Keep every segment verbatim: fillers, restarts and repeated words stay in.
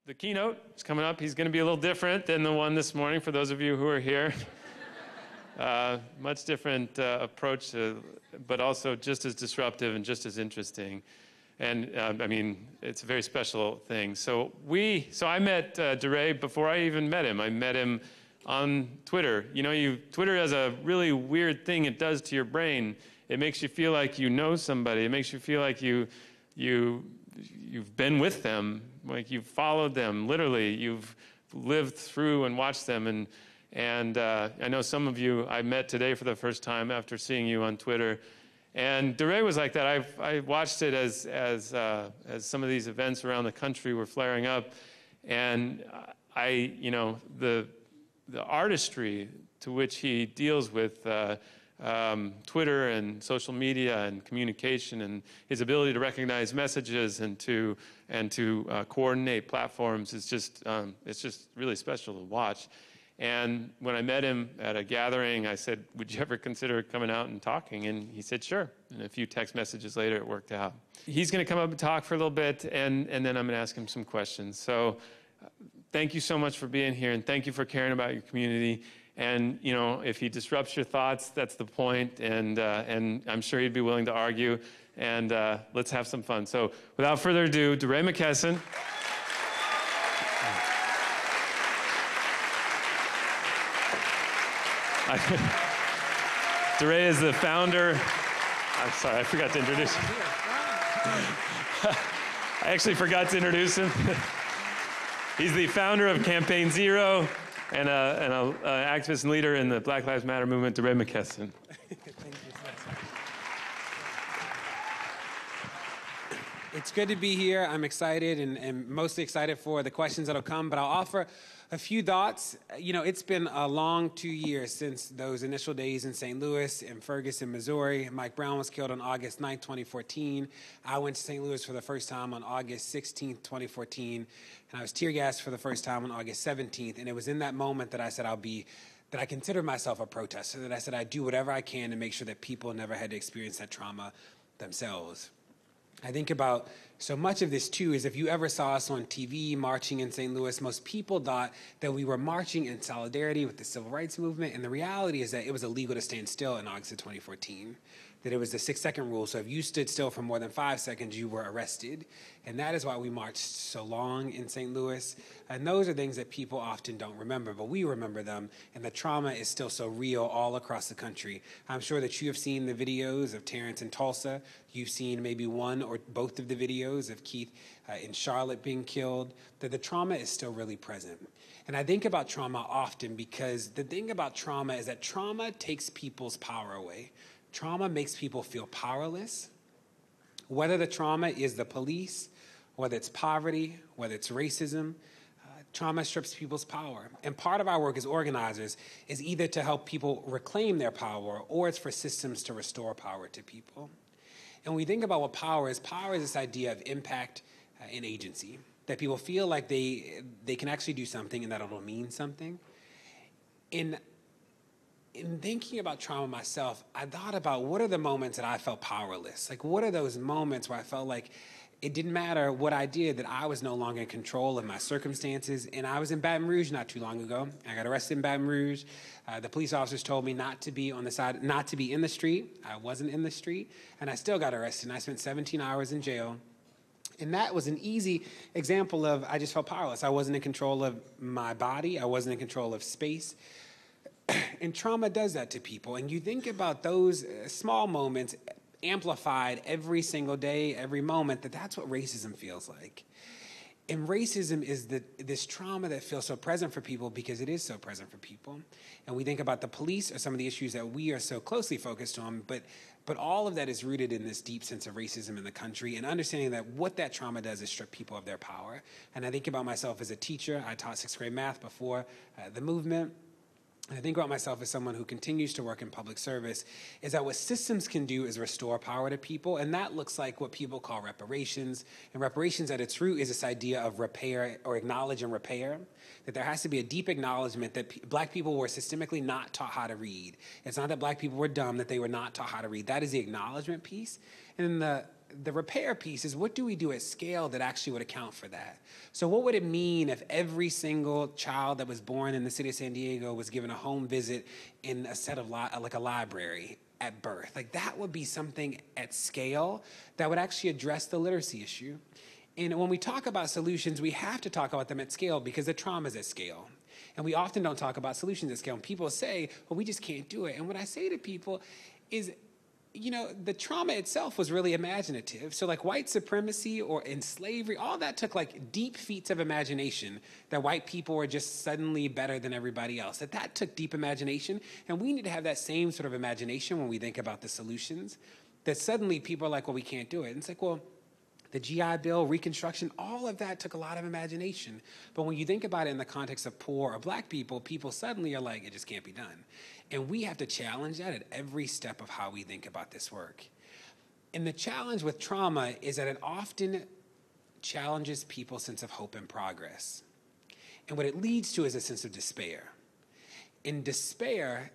the keynote is coming up. He's going to be a little different than the one this morning for those of you who are here. uh, much different uh, approach, to, but also just as disruptive and just as interesting. And uh, I mean, it's a very special thing. So we, so I met uh, DeRay before I even met him. I met him on Twitter. You know, you Twitter has a really weird thing it does to your brain. It makes you feel like you know somebody. It makes you feel like you, you, you've been with them, like you've followed them. Literally, you've lived through and watched them. And and uh, I know some of you I met today for the first time after seeing you on Twitter. And DeRay was like that. I I watched it as as uh, as some of these events around the country were flaring up, and I you know the the artistry to which he deals with uh, um, Twitter and social media and communication, and his ability to recognize messages and to and to uh, coordinate platforms is just um, it's just really special to watch. And when I met him at a gathering, I said, would you ever consider coming out and talking? And he said, sure. And a few text messages later, it worked out. He's going to come up and talk for a little bit, and, and then I'm going to ask him some questions. So uh, thank you so much for being here, and thank you for caring about your community. And, you know, if he disrupts your thoughts, that's the point, and, uh, and I'm sure he'd be willing to argue. And uh, let's have some fun. So without further ado, DeRay McKesson. DeRay is the founder. I'm sorry, I forgot to introduce him. I actually forgot to introduce him. He's the founder of Campaign Zero and an activist and leader in the Black Lives Matter movement, DeRay McKesson. Thank you. It's good to be here. I'm excited and, and mostly excited for the questions that'll come, but I'll offer a few thoughts. You know, it's been a long two years since those initial days in Saint Louis and Ferguson, Missouri. Mike Brown was killed on August ninth, twenty fourteen. I went to Saint Louis for the first time on August sixteenth, twenty fourteen, and I was tear gassed for the first time on August seventeenth. And it was in that moment that I said I'll be, that I considered myself a protester, that I said I'd do whatever I can to make sure that people never had to experience that trauma themselves. I think about so much of this, too, is if you ever saw us on T V marching in Saint Louis, most people thought that we were marching in solidarity with the civil rights movement. And the reality is that it was illegal to stand still in August of twenty fourteen, that it was the six-second rule. So if you stood still for more than five seconds, you were arrested. And that is why we marched so long in Saint Louis. And those are things that people often don't remember, but we remember them. And the trauma is still so real all across the country. I'm sure that you have seen the videos of Terrence in Tulsa. You've seen maybe one or both of the videos of Keith uh, in Charlotte being killed, that the trauma is still really present. And I think about trauma often because the thing about trauma is that trauma takes people's power away. Trauma makes people feel powerless. Whether the trauma is the police, whether it's poverty, whether it's racism, uh, trauma strips people's power. And part of our work as organizers is either to help people reclaim their power or it's for systems to restore power to people. And when we think about what power is, power is this idea of impact uh, and agency, that people feel like they they can actually do something and that it'll mean something. In, in thinking about trauma myself, I thought about what are the moments that I felt powerless? Like, what are those moments where I felt like it didn't matter what I did, that I was no longer in control of my circumstances? And I was in Baton Rouge not too long ago. I got arrested in Baton Rouge. Uh, the police officers told me not to be on the side, not to be in the street. I wasn't in the street, and I still got arrested. And I spent seventeen hours in jail. And that was an easy example of I just felt powerless. I wasn't in control of my body. I wasn't in control of space. And trauma does that to people. And you think about those small moments amplified every single day, every moment, that that's what racism feels like. And racism is the, this trauma that feels so present for people because it is so present for people. And we think about the police or some of the issues that we are so closely focused on, but but all of that is rooted in this deep sense of racism in the country and understanding that what that trauma does is strip people of their power. And I think about myself as a teacher. I taught sixth grade math before uh, the movement. And I think about myself as someone who continues to work in public service, is that what systems can do is restore power to people, and that looks like what people call reparations. And reparations at its root is this idea of repair or acknowledge and repair, that there has to be a deep acknowledgement that p- black people were systemically not taught how to read. It's not that black people were dumb, that they were not taught how to read. That is the acknowledgement piece. And the the repair piece is, what do we do at scale that actually would account for that? So what would it mean if every single child that was born in the city of San Diego was given a home visit in a set of, li- like a library at birth? Like, that would be something at scale that would actually address the literacy issue. And when we talk about solutions, we have to talk about them at scale because the trauma is at scale. And we often don't talk about solutions at scale. And people say, well, we just can't do it. And what I say to people is, you know, the trauma itself was really imaginative. So like white supremacy or in slavery, all that took like deep feats of imagination, that white people were just suddenly better than everybody else. That that took deep imagination. And we need to have that same sort of imagination when we think about the solutions, that suddenly people are like, well, we can't do it. And it's like, well, the G I Bill, Reconstruction, all of that took a lot of imagination. But when you think about it in the context of poor or black people, people suddenly are like, it just can't be done. And we have to challenge that at every step of how we think about this work. And the challenge with trauma is that it often challenges people's sense of hope and progress. And what it leads to is a sense of despair. And despair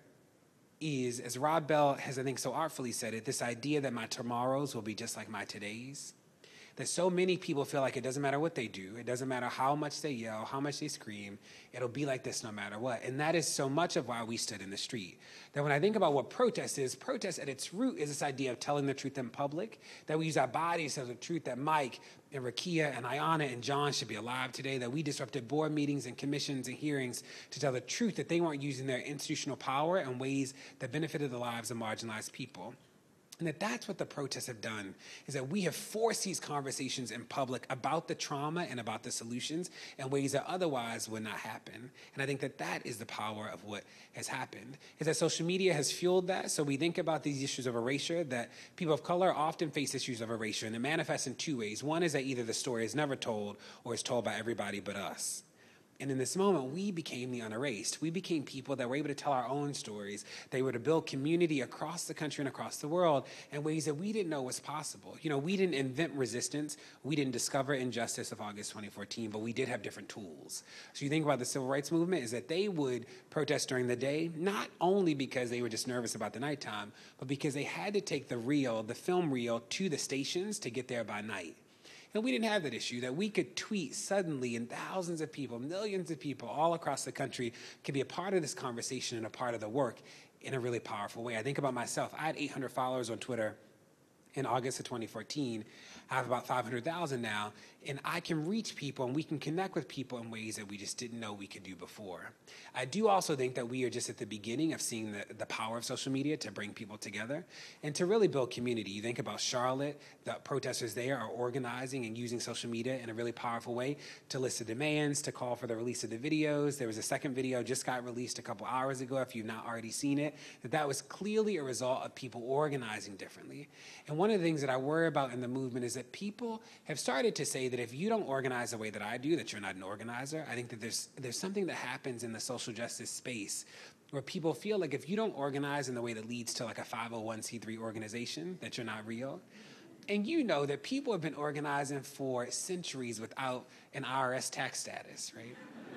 is, as Rob Bell has, I think, so artfully said it, this idea that my tomorrows will be just like my todays. That so many people feel like it doesn't matter what they do, it doesn't matter how much they yell, how much they scream, it'll be like this no matter what. And that is so much of why we stood in the street. That when I think about what protest is, protest at its root is this idea of telling the truth in public, that we use our bodies to tell the truth, that Mike and Rakia and Ayanna and John should be alive today, that we disrupted board meetings and commissions and hearings to tell the truth, that they weren't using their institutional power in ways that benefited the lives of marginalized people. And that that's what the protests have done, is that we have forced these conversations in public about the trauma and about the solutions in ways that otherwise would not happen. And I think that that is the power of what has happened, is that social media has fueled that. So we think about these issues of erasure, that people of color often face issues of erasure, and it manifests in two ways. One is that either the story is never told or is told by everybody but us. And in this moment, we became the unerased. We became people that were able to tell our own stories. They were to build community across the country and across the world in ways that we didn't know was possible. You know, we didn't invent resistance. We didn't discover injustice of August twenty fourteen, but we did have different tools. So you think about the civil rights movement, is that they would protest during the day, not only because they were just nervous about the nighttime, but because they had to take the reel, the film reel, to the stations to get there by night. And we didn't have that issue, that we could tweet suddenly, and thousands of people, millions of people all across the country could be a part of this conversation and a part of the work in a really powerful way. I think about myself. I had eight hundred followers on Twitter in August of twenty fourteen. I have about five hundred thousand now, and I can reach people and we can connect with people in ways that we just didn't know we could do before. I do also think that we are just at the beginning of seeing the, the power of social media to bring people together and to really build community. You think about Charlotte, the protesters there are organizing and using social media in a really powerful way to list the demands, to call for the release of the videos. There was a second video just got released a couple hours ago, if you've not already seen it, that that was clearly a result of people organizing differently. And one of the things that I worry about in the movement is that people have started to say that if you don't organize the way that I do, that you're not an organizer. I think that there's there's something that happens in the social justice space where people feel like if you don't organize in the way that leads to like a five oh one c three organization, that you're not real. And you know that people have been organizing for centuries without an I R S tax status, right?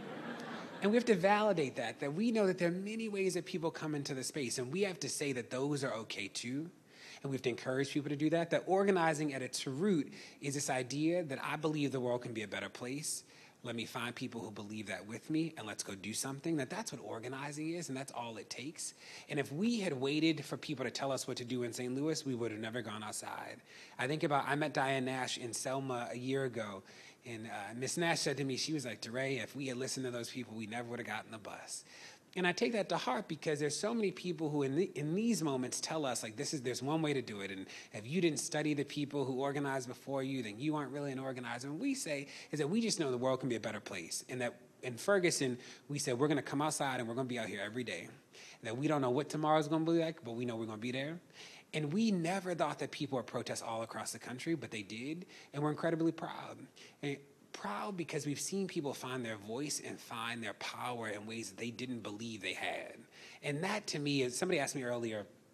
And we have to validate that, that we know that there are many ways that people come into the space, and we have to say that those are okay too. And we have to encourage people to do that, that organizing at its root is this idea that I believe the world can be a better place. Let me find people who believe that with me, and let's go do something. That that's what organizing is, and that's all it takes. And if we had waited for people to tell us what to do in Saint Louis, we would have never gone outside. I think about, I met Diane Nash in Selma a year ago, and uh, Miss Nash said to me, she was like, DeRay, if we had listened to those people, we never would have gotten the bus. And I take that to heart because there's so many people who in, the, in these moments tell us, like, this is there's one way to do it. And if you didn't study the people who organized before you, then you aren't really an organizer. And we say is that we just know the world can be a better place. And that in Ferguson, we said we're going to come outside and we're going to be out here every day. And that we don't know what tomorrow's going to be like, but we know we're going to be there. And we never thought that people would protest all across the country, but they did. And we're incredibly proud. And proud because we've seen people find their voice and find their power in ways that they didn't believe they had. And that, to me, is, somebody asked me earlier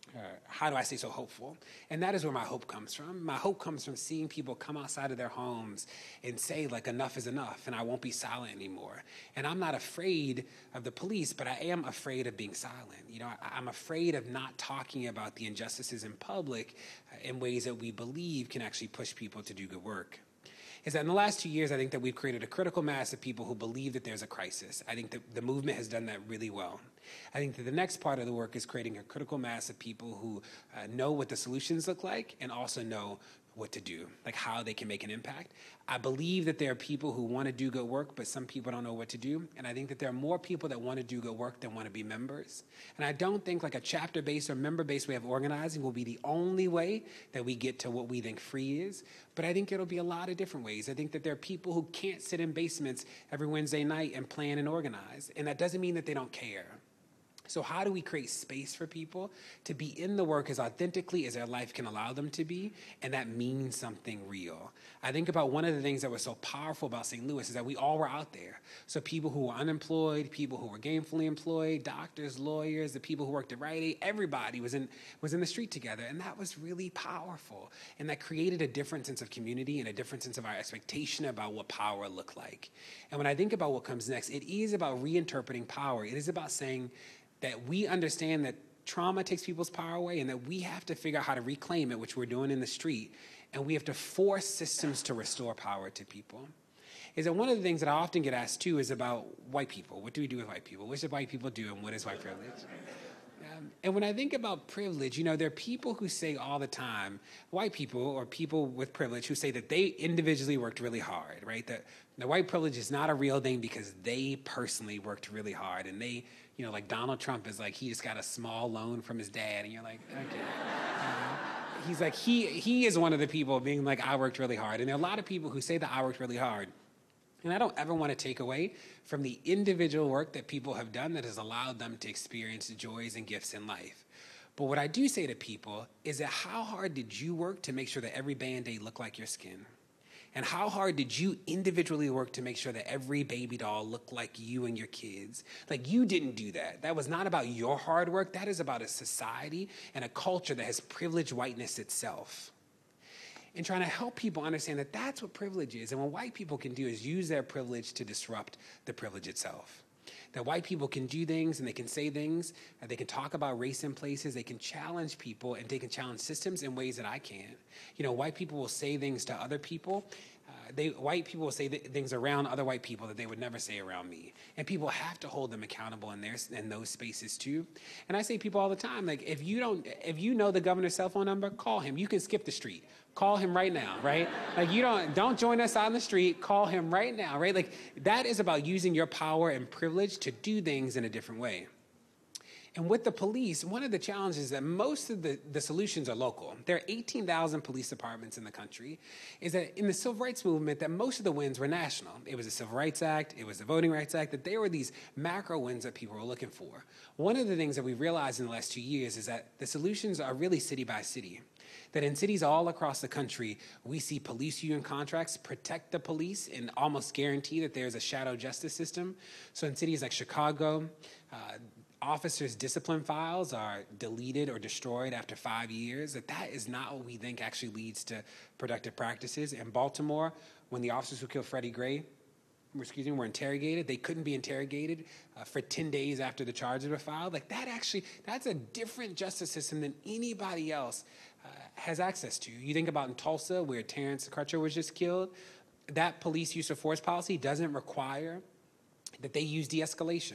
uh, how do I stay so hopeful? And that is where my hope comes from. My hope comes from seeing people come outside of their homes and say, like, enough is enough, and I won't be silent anymore. And I'm not afraid of the police, but I am afraid of being silent. You know, I, I'm afraid of not talking about the injustices in public uh, in ways that we believe can actually push people to do good work. Is that in the last two years, I think that we've created a critical mass of people who believe that there's a crisis. I think that the movement has done that really well. I think that the next part of the work is creating a critical mass of people who uh, know what the solutions look like and also know what to do, like how they can make an impact. I believe that there are people who want to do good work, but some people don't know what to do. And I think that there are more people that want to do good work than want to be members. And I don't think like a chapter-based or member-based way of organizing will be the only way that we get to what we think free is. But I think it'll be a lot of different ways. I think that there are people who can't sit in basements every Wednesday night and plan and organize. And that doesn't mean that they don't care. So how do we create space for people to be in the work as authentically as their life can allow them to be, and that means something real? I think about one of the things that was so powerful about Saint Louis is that we all were out there. So people who were unemployed, people who were gainfully employed, doctors, lawyers, the people who worked at Rite Aid, everybody was in, was in the street together, and that was really powerful. And that created a different sense of community and a different sense of our expectation about what power looked like. And when I think about what comes next, it is about reinterpreting power. It is about saying that we understand that trauma takes people's power away and that we have to figure out how to reclaim it, which we're doing in the street, and we have to force systems to restore power to people. Is that one of the things that I often get asked too is about white people. What do we do with white people? What should white people do and what is white privilege? Um, and when I think about privilege, you know, there are people who say all the time, white people or people with privilege who say that they individually worked really hard, right? That the white privilege is not a real thing because they personally worked really hard. And they, you know, like Donald Trump is like, he just got a small loan from his dad. And you're like, okay. Uh, he's like, he, he is one of the people being like, I worked really hard. And there are a lot of people who say that I worked really hard. And I don't ever want to take away from the individual work that people have done that has allowed them to experience the joys and gifts in life. But what I do say to people is that how hard did you work to make sure that every Band-Aid looked like your skin? And how hard did you individually work to make sure that every baby doll looked like you and your kids? Like, you didn't do that. That was not about your hard work. That is about a society and a culture that has privileged whiteness itself. And trying to help people understand that that's what privilege is. And what white people can do is use their privilege to disrupt the privilege itself. That white people can do things and they can say things, uh, they can talk about race in places, they can challenge people, and they can challenge systems in ways that I can't. You know, white people will say things to other people. Uh, they, white people will say th- things around other white people that they would never say around me. And people have to hold them accountable in, their, in those spaces too. And I say to people all the time, like, if you don't, if you know the governor's cell phone number, call him. You can skip the street. Call him right now, right? Like, you don't, don't join us on the street, call him right now, right? Like, that is about using your power and privilege to do things in a different way. And with the police, one of the challenges is that most of the, the solutions are local. There are eighteen thousand police departments in the country. Is that in the civil rights movement, that most of the wins were national. It was the Civil Rights Act, it was the Voting Rights Act, that there were these macro wins that people were looking for. One of the things that we realized in the last two years is that the solutions are really city by city. That in cities all across the country, we see police union contracts protect the police and almost guarantee that there's a shadow justice system. So in cities like Chicago, uh, officers' discipline files are deleted or destroyed after five years. That that is not what we think actually leads to productive practices. In Baltimore, when the officers who killed Freddie Gray, excuse me, were interrogated, they couldn't be interrogated uh, for ten days after the charges were filed. Like, that actually, that's a different justice system than anybody else uh, has access to. You think about in Tulsa, where Terrence Crutcher was just killed, that police use of force policy doesn't require that they use de-escalation.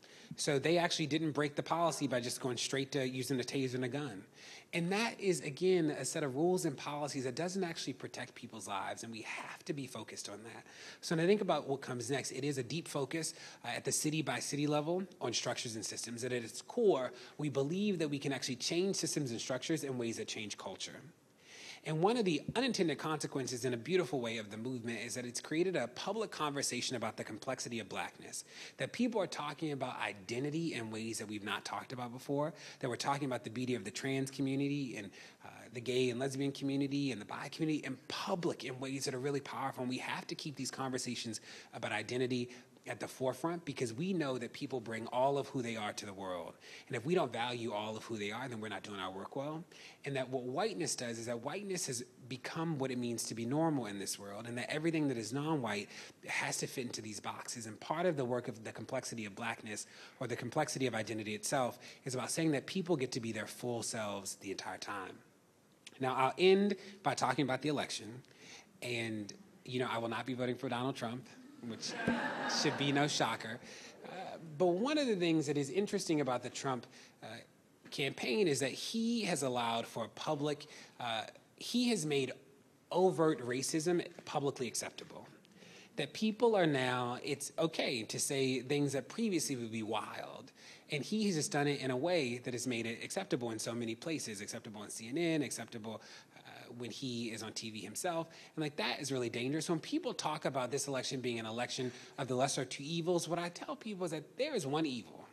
So they actually didn't break the policy by just going straight to using a taser and a gun. And that is, again, a set of rules and policies that doesn't actually protect people's lives, and we have to be focused on that. So when I think about what comes next, it is a deep focus uh, at the city-by-city level on structures and systems, that at its core, we believe that we can actually change systems and structures in ways that change culture. And one of the unintended consequences in a beautiful way of the movement is that it's created a public conversation about the complexity of blackness, that people are talking about identity in ways that we've not talked about before, that we're talking about the beauty of the trans community and uh, the gay and lesbian community and the bi community in public in ways that are really powerful. And we have to keep these conversations about identity at the forefront because we know that people bring all of who they are to the world. And if we don't value all of who they are, then we're not doing our work well. And that what whiteness does is that whiteness has become what it means to be normal in this world, and that everything that is non-white has to fit into these boxes. And part of the work of the complexity of blackness, or the complexity of identity itself, is about saying that people get to be their full selves the entire time. Now, I'll end by talking about the election. And, you know, I will not be voting for Donald Trump, which should be no shocker. Uh, but one of the things that is interesting about the Trump uh, campaign is that he has allowed for public, uh, he has made overt racism publicly acceptable. That people are now, it's okay to say things that previously would be wild. And he has just done it in a way that has made it acceptable in so many places, acceptable on C N N, acceptable when he is on T V himself. And like that is really dangerous. When people talk about this election being an election of the lesser of two evils, what I tell people is that there is one evil.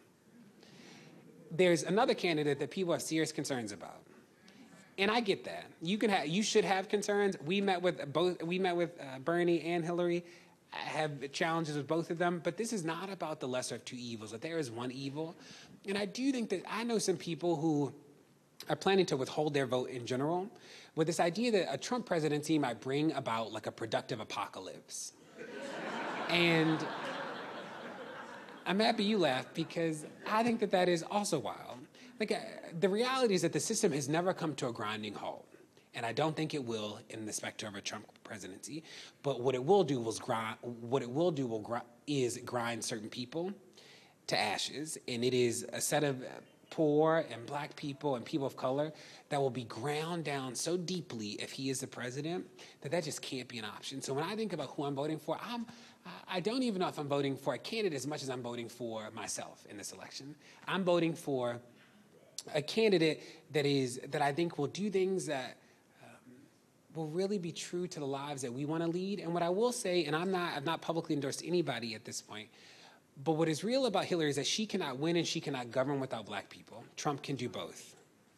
There's another candidate that people have serious concerns about. And I get that. You can have, you should have concerns. We met with both, we met with uh, Bernie and Hillary. I have challenges with both of them, but this is not about the lesser of two evils, that there is one evil. And I do think that I know some people who are planning to withhold their vote in general with this idea that a Trump presidency might bring about like a productive apocalypse. And I'm happy you laughed because I think that that is also wild. Like uh, the reality is that the system has never come to a grinding halt. And I don't think it will in the specter of a Trump presidency. But what it will do was grind, what it will do will gr- is grind certain people to ashes. And it is a set of poor and black people and people of color that will be ground down so deeply if he is the president that that just can't be an option. So when I think about who I'm voting for, I'm, I don't even know if I'm voting for a candidate as much as I'm voting for myself in this election. I'm voting for a candidate that is that I think will do things that um, will really be true to the lives that we want to lead. And what I will say, and I'm not, I've not publicly endorsed anybody at this point, but what is real about Hillary is that she cannot win and she cannot govern without black people. Trump can do both.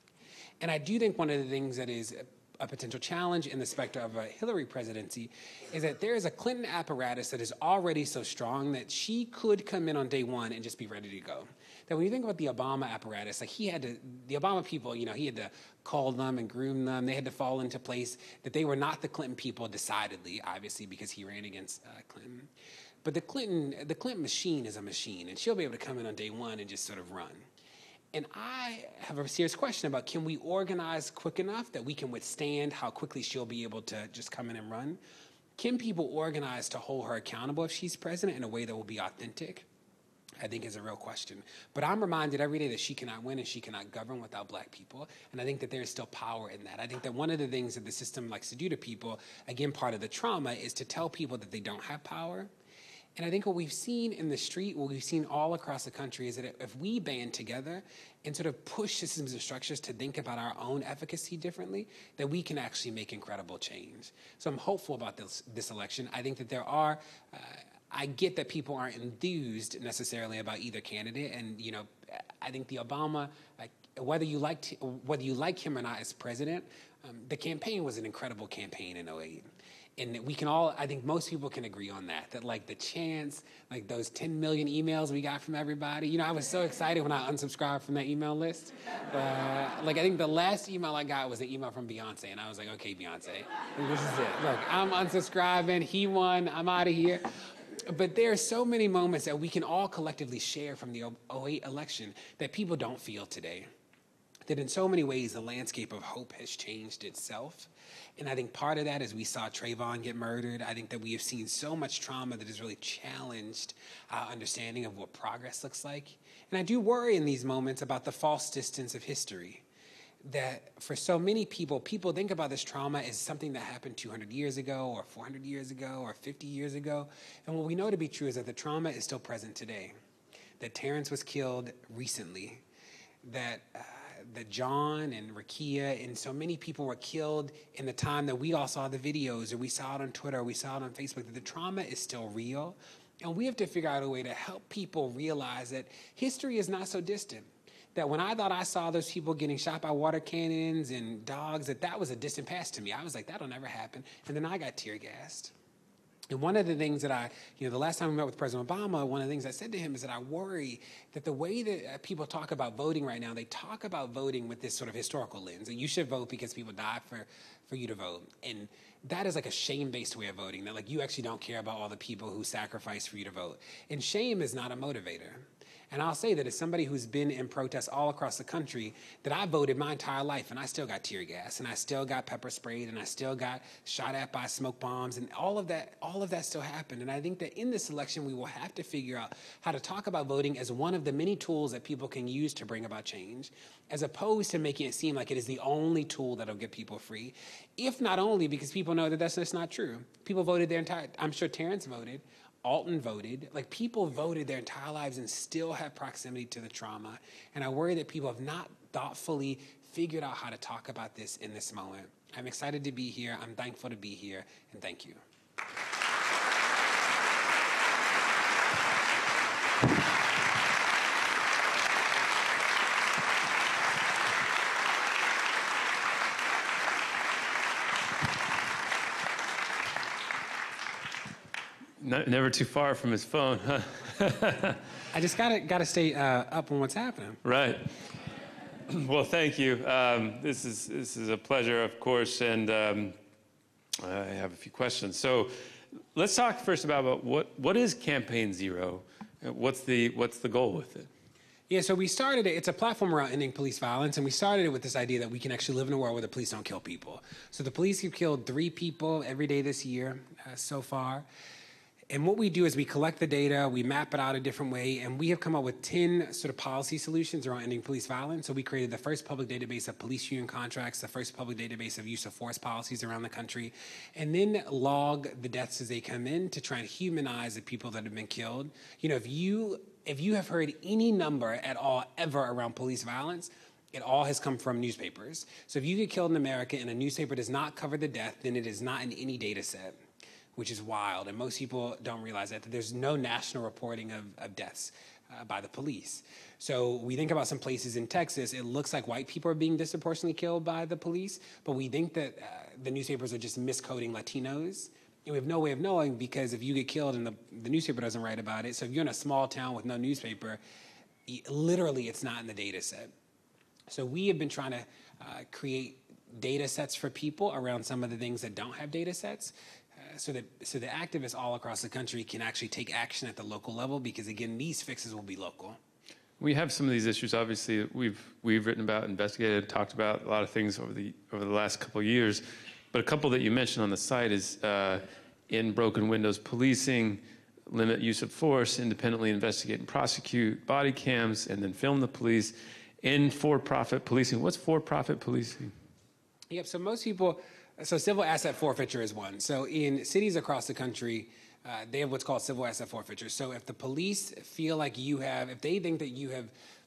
And I do think one of the things that is a potential challenge in the specter of a Hillary presidency is that there is a Clinton apparatus that is already so strong that she could come in on day one and just be ready to go. That when you think about the Obama apparatus, like he had to, the Obama people, you know, he had to call them and groom them. They had to fall into place, that they were not the Clinton people decidedly, obviously, because he ran against uh, Clinton. But the Clinton, the Clinton machine is a machine, and she'll be able to come in on day one and just sort of run. And I have a serious question about, can we organize quick enough that we can withstand how quickly she'll be able to just come in and run? Can people organize to hold her accountable if she's president in a way that will be authentic? I think is a real question. But I'm reminded every day that she cannot win and she cannot govern without black people. And I think that there is still power in that. I think that one of the things that the system likes to do to people, again, part of the trauma, is to tell people that they don't have power. And I think what we've seen in the street, what we've seen all across the country, is that if we band together and sort of push systems and structures to think about our own efficacy differently, that we can actually make incredible change. So I'm hopeful about this, this election. I think that there are, uh, I get that people aren't enthused necessarily about either candidate. And, you know, I think the Obama, like, whether you liked, whether you like him or not as president, um, the campaign was an incredible campaign in oh eight. And we can all, I think most people can agree on that, that like the chance, like those ten million emails we got from everybody. You know, I was so excited when I unsubscribed from that email list. Uh, like I think the last email I got was an email from Beyonce, and I was like, okay, Beyonce, this is it. Look, I'm unsubscribing, he won, I'm out of here. But there are so many moments that we can all collectively share from the oh eight election that people don't feel today. That in so many ways, the landscape of hope has changed itself. And I think part of that is we saw Trayvon get murdered. I think that we have seen so much trauma that has really challenged our understanding of what progress looks like. And I do worry in these moments about the false distance of history. That for so many people, people think about this trauma as something that happened two hundred years ago or four hundred years ago or fifty years ago. And what we know to be true is that the trauma is still present today. That Terrence was killed recently. That... Uh, that John and Rakia and so many people were killed in the time that we all saw the videos, or we saw it on Twitter, or we saw it on Facebook, that the trauma is still real. And we have to figure out a way to help people realize that history is not so distant. That when I thought I saw those people getting shot by water cannons and dogs, that that was a distant past to me. I was like, that'll never happen. And then I got tear gassed. And one of the things that I, you know, the last time we met with President Obama, one of the things I said to him is that I worry that the way that people talk about voting right now, they talk about voting with this sort of historical lens. And you should vote because people died for, for you to vote. And that is like a shame-based way of voting, that like you actually don't care about all the people who sacrificed for you to vote. And shame is not a motivator. And I'll say that as somebody who's been in protests all across the country, that I voted my entire life, and I still got tear gas, and I still got pepper sprayed, and I still got shot at by smoke bombs, and all of that, all of that still happened. And I think that in this election, we will have to figure out how to talk about voting as one of the many tools that people can use to bring about change, as opposed to making it seem like it is the only tool that'll get people free, if not only because people know that that's just not true. People voted their entire, I'm sure Terrence voted, Alton voted. Like, people voted their entire lives and still have proximity to the trauma. And I worry that people have not thoughtfully figured out how to talk about this in this moment. I'm excited to be here. I'm thankful to be here. And thank you. Not, never too far from his phone, huh? I just gotta gotta stay uh, up on what's happening. Right. Well, thank you. Um, this is this is a pleasure, of course, and um, I have a few questions. So, let's talk first about what what is Campaign Zero. What's the what's the goal with it? Yeah, so we started it. It's a platform around ending police violence, and we started it with this idea that we can actually live in a world where the police don't kill people. So the police have killed three people every day this year uh, so far. And what we do is we collect the data, we map it out a different way, and we have come up with ten sort of policy solutions around ending police violence. So we created the first public database of police union contracts, the first public database of use of force policies around the country, and then log the deaths as they come in to try and humanize the people that have been killed. You know, if you if you have heard any number at all ever around police violence, it all has come from newspapers. So if you get killed in America and a newspaper does not cover the death, then it is not in any data set, which is wild. And most people don't realize that, that there's no national reporting of, of deaths uh, by the police. So we think about some places in Texas, it looks like white people are being disproportionately killed by the police, but we think that uh, the newspapers are just miscoding Latinos. And we have no way of knowing, because if you get killed and the, the newspaper doesn't write about it, so if you're in a small town with no newspaper, literally it's not in the data set. So we have been trying to uh, create data sets for people around some of the things that don't have data sets, uh, so that so the activists all across the country can actually take action at the local level, because again, these fixes will be local. We have some of these issues, obviously, we've we've written about, investigated, talked about a lot of things over the over the last couple of years. But a couple that you mentioned on the site is uh, in broken windows policing, limit use of force, independently investigate and prosecute, body cams, and then film the police. In for-profit policing, what's for-profit policing? Yep, so most people, so civil asset forfeiture is one. So in cities across the country, uh, they have what's called civil asset forfeiture. So if the police feel like you have, if they think that you have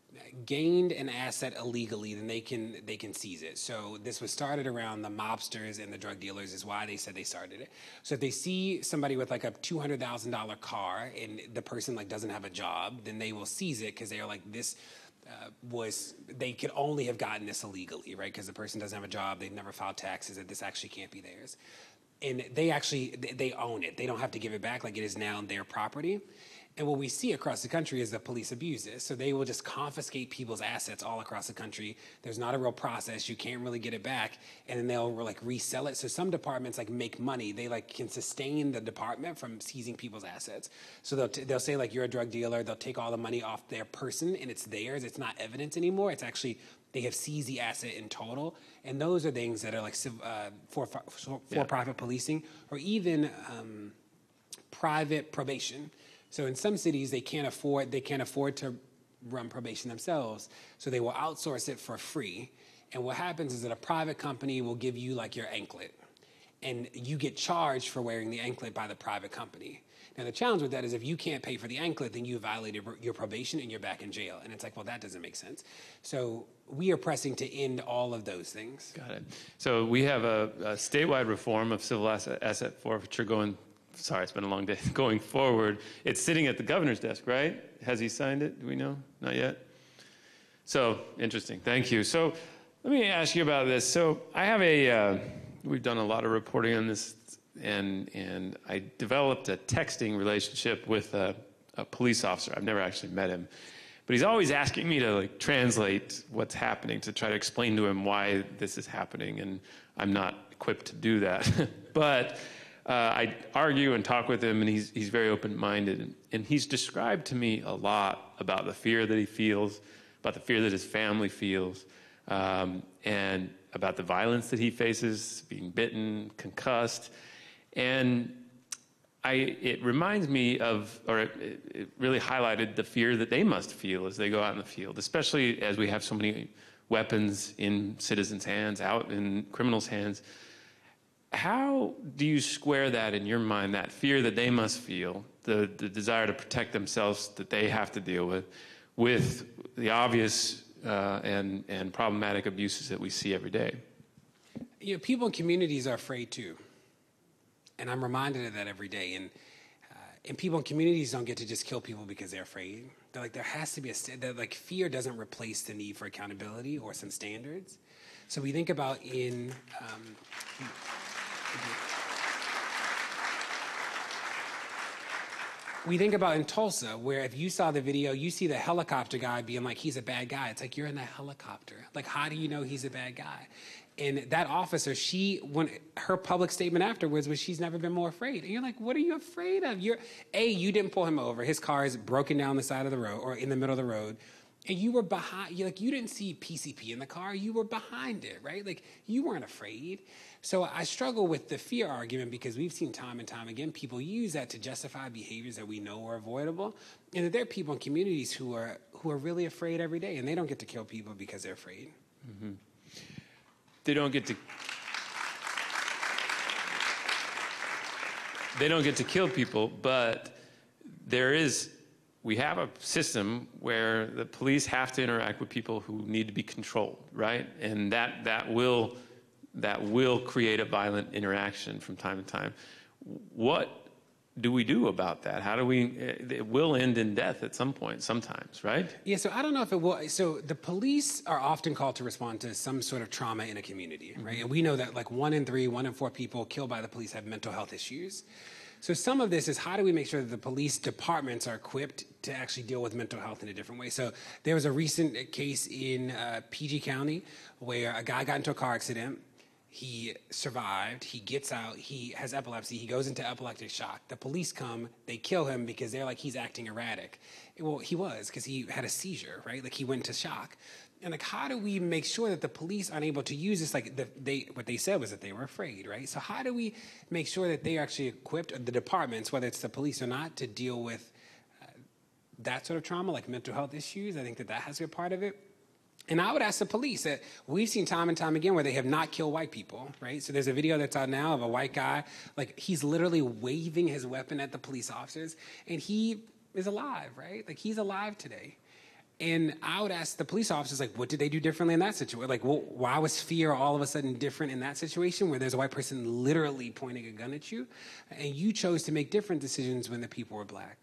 gained an asset illegally, then they can they can seize it. So this was started around the mobsters and the drug dealers, is why they said they started it. So if they see somebody with like a two hundred thousand dollar car and the person like doesn't have a job, then they will seize it, because they are like, this uh, was, they could only have gotten this illegally, right? Because the person doesn't have a job, they've never filed taxes, that this actually can't be theirs. And they actually, they own it. They don't have to give it back, like it is now their property. And what we see across the country is that police abuse this. So they will just confiscate people's assets all across the country. There's not a real process. You can't really get it back. And then they'll like resell it. So some departments like make money. They like can sustain the department from seizing people's assets. So they'll, t they'll say like, you're a drug dealer. They'll take all the money off their person and it's theirs. It's not evidence anymore. It's actually, they have seized the asset in total. And those are things that are like uh, for, for, for yeah. profit policing, or even um, private probation. So in some cities, they can't afford they can't afford to run probation themselves, so they will outsource it for free. And what happens is that a private company will give you like your anklet, and you get charged for wearing the anklet by the private company. Now the challenge with that is if you can't pay for the anklet, then you violated your probation and you're back in jail. And it's like, well, that doesn't make sense. So we are pressing to end all of those things. Got it. So we have a, a statewide reform of civil asset, asset forfeiture going. Sorry, it's been a long day. Going forward, it's sitting at the governor's desk, right? Has he signed it? Do we know? Not yet? So, interesting. Thank you. So, let me ask you about this. So, I have a, uh, we've done a lot of reporting on this and and I developed a texting relationship with a, a police officer. I've never actually met him, but he's always asking me to like translate what's happening, to try to explain to him why this is happening, and I'm not equipped to do that. But uh, I argue and talk with him, and he's he's very open-minded, and, and he's described to me a lot about the fear that he feels, about the fear that his family feels, um, and about the violence that he faces, being bitten, concussed. And I, it reminds me of, or it, it really highlighted the fear that they must feel as they go out in the field, especially as we have so many weapons in citizens' hands, out in criminals' hands. How do you square that in your mind, that fear that they must feel, the, the desire to protect themselves that they have to deal with, with the obvious uh, and, and problematic abuses that we see every day? You know, people in communities are afraid too. And I'm reminded of that every day. And uh, and people in communities don't get to just kill people because they're afraid. They're like, there has to be a, that like fear doesn't replace the need for accountability or some standards. So we think about in, um, we think about in Tulsa, where if you saw the video, you see the helicopter guy being like, he's a bad guy. It's like, you're in that helicopter. Like, how do you know he's a bad guy? And that officer, she, when her public statement afterwards was she's never been more afraid. And you're like, what are you afraid of? You're, A, you didn't pull him over. His car is broken down the side of the road or in the middle of the road. And you were behind, you're like, you didn't see P C P in the car. You were behind it, right? Like, you weren't afraid. So I struggle with the fear argument because we've seen time and time again, people use that to justify behaviors that we know are avoidable. And that there are people in communities who are, who are really afraid every day, and they don't get to kill people because they're afraid. Mm-hmm. They don't get to they don't get to kill people, but there is, we have a system where the police have to interact with people who need to be controlled, right? And that that will that will create a violent interaction from time to time. What do we do about that? How do we, it will end in death at some point, sometimes, right? Yeah, so I don't know if it will. So the police are often called to respond to some sort of trauma in a community, right? Mm-hmm. And we know that like one in three, one in four people killed by the police have mental health issues. So some of this is how do we make sure that the police departments are equipped to actually deal with mental health in a different way? So there was a recent case in uh, P G County where a guy got into a car accident. He survived, he gets out, he has epilepsy, he goes into epileptic shock. The police come, they kill him because they're like, he's acting erratic. Well, he was, because he had a seizure, right? Like he went into shock. And like, how do we make sure that the police aren't able to use this? Like the, they, what they said was that they were afraid, right? So how do we make sure that they are actually equipped, the departments, whether it's the police or not, to deal with uh, that sort of trauma, like mental health issues? I think that that has to be a part of it. And I would ask the police that we've seen time and time again where they have not killed white people, right? So there's a video that's out now of a white guy, like he's literally waving his weapon at the police officers, and he is alive, right? Like he's alive today. And I would ask the police officers, like, what did they do differently in that situation? Like, well, why was fear all of a sudden different in that situation where there's a white person literally pointing a gun at you, and you chose to make different decisions when the people were black?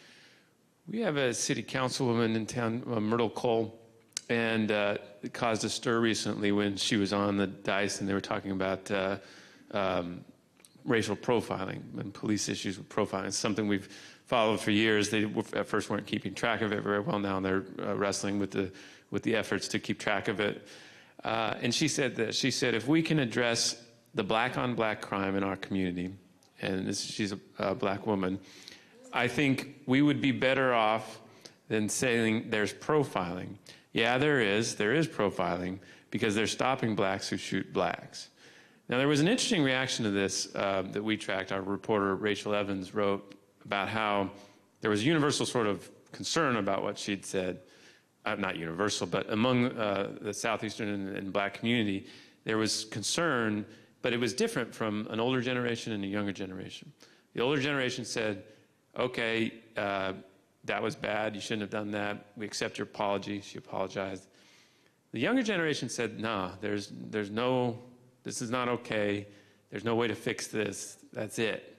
We have a city councilwoman in town, uh, Myrtle Cole, and uh, it caused a stir recently when she was on the dais and they were talking about uh, um, racial profiling and police issues with profiling. It's something we've followed for years. They at first weren't keeping track of it very well. Now they're uh, wrestling with the with the efforts to keep track of it. Uh, and she said this. She said, if we can address the black-on-black crime in our community, and this, she's a, a black woman, I think we would be better off than saying there's profiling. Yeah, there is. There is profiling because they're stopping blacks who shoot blacks. Now, there was an interesting reaction to this uh, that we tracked. Our reporter, Rachel Evans, wrote about how there was universal sort of concern about what she'd said. Uh, not universal, but among uh, the Southeastern and, and black community, there was concern, but it was different from an older generation and a younger generation. The older generation said, okay, uh, that was bad, you shouldn't have done that, we accept your apology. She apologized. The younger generation said, nah, there's, there's no, this is not okay, there's no way to fix this, that's it.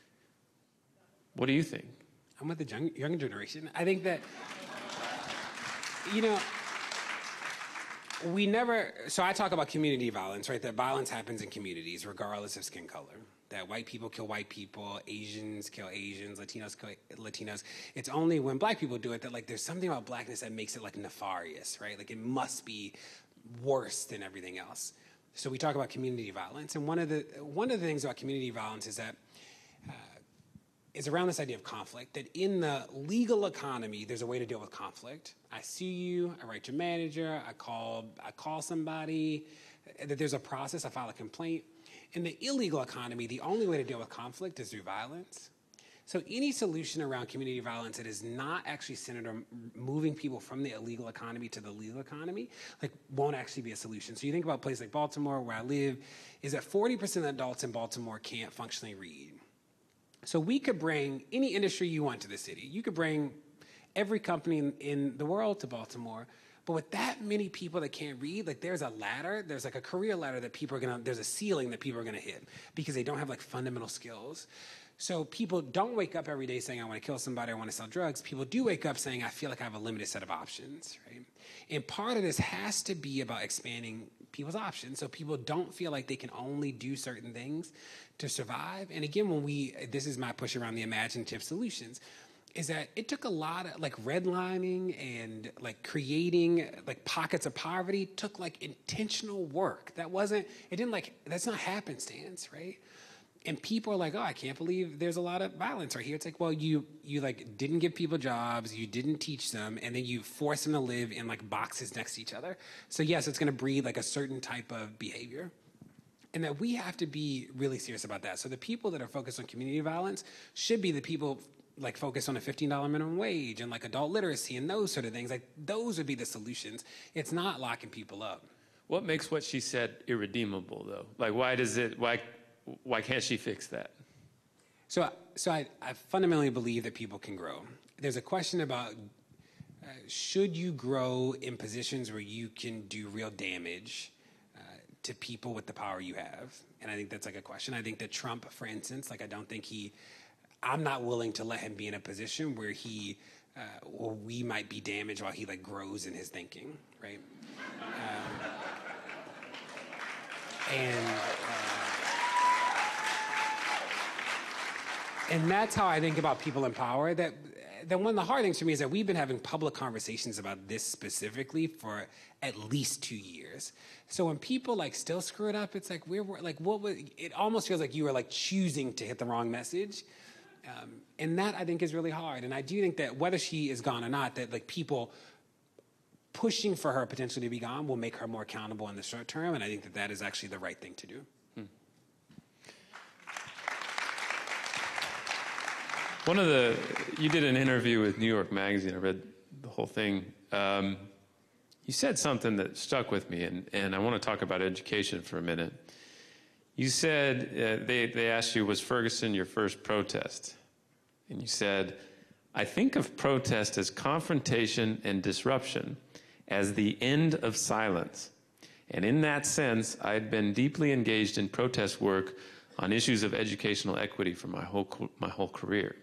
What do you think? I'm with the young, younger generation. I think that, you know, we never, so I talk about community violence, right? That violence happens in communities regardless of skin color. That white people kill white people, Asians kill Asians, Latinos kill Latinos. It's only when black people do it that like there's something about blackness that makes it like nefarious, right? Like it must be worse than everything else. So we talk about community violence, and one of the one of the things about community violence is that uh, is around this idea of conflict. That in the legal economy, there's a way to deal with conflict. I sue you, I write your manager, I call I call somebody. That there's a process. I file a complaint. In the illegal economy, the only way to deal with conflict is through violence. So any solution around community violence that is not actually centered on moving people from the illegal economy to the legal economy, like, won't actually be a solution. So you think about places like Baltimore, where I live, is that forty percent of adults in Baltimore can't functionally read. So we could bring any industry you want to the city. You could bring every company in, in the world to Baltimore. But with that many people that can't read, like there's a ladder, there's like a career ladder that people are gonna, there's a ceiling that people are gonna hit because they don't have like fundamental skills. So people don't wake up every day saying, I wanna kill somebody, I wanna sell drugs. People do wake up saying, I feel like I have a limited set of options, right? And part of this has to be about expanding people's options so people don't feel like they can only do certain things to survive. And again, when we, this is my push around the imaginative solutions, is that it took a lot of like redlining and like creating like pockets of poverty took like intentional work. That wasn't, it didn't like, that's not happenstance, right? And people are like, oh, I can't believe there's a lot of violence right here. It's like, well, you you like didn't give people jobs, you didn't teach them, and then you force them to live in like boxes next to each other. So yes, it's gonna breed like a certain type of behavior. And that we have to be really serious about that. So the people that are focused on community violence should be the people like focus on a fifteen dollar minimum wage and like adult literacy and those sort of things. Like those would be the solutions. It's not locking people up. What makes what she said irredeemable, though? Like, why does it? Why, why can't she fix that? So, so I, I fundamentally believe that people can grow. There's a question about uh, should you grow in positions where you can do real damage uh, to people with the power you have? And I think that's like a question. I think that Trump, for instance, like I don't think he. I'm not willing to let him be in a position where he, uh, or we might be damaged while he like grows in his thinking, right? Um, and uh, and that's how I think about people in power. That that one of the hard things for me is that we've been having public conversations about this specifically for at least two years. So when people like still screw it up, it's like we're like what would it almost feels like you were like choosing to hit the wrong message. Um, and that I think is really hard. And I do think that whether she is gone or not, that like people pushing for her potentially to be gone will make her more accountable in the short term. And I think that that is actually the right thing to do. Hmm. One of the, you did an interview with New York Magazine. I read the whole thing. Um, you said something that stuck with me, and, and I want to talk about education for a minute. You said, uh, they, they asked you, was Ferguson your first protest? And you said, I think of protest as confrontation and disruption, as the end of silence. And in that sense, I had been deeply engaged in protest work on issues of educational equity for my whole, my whole career.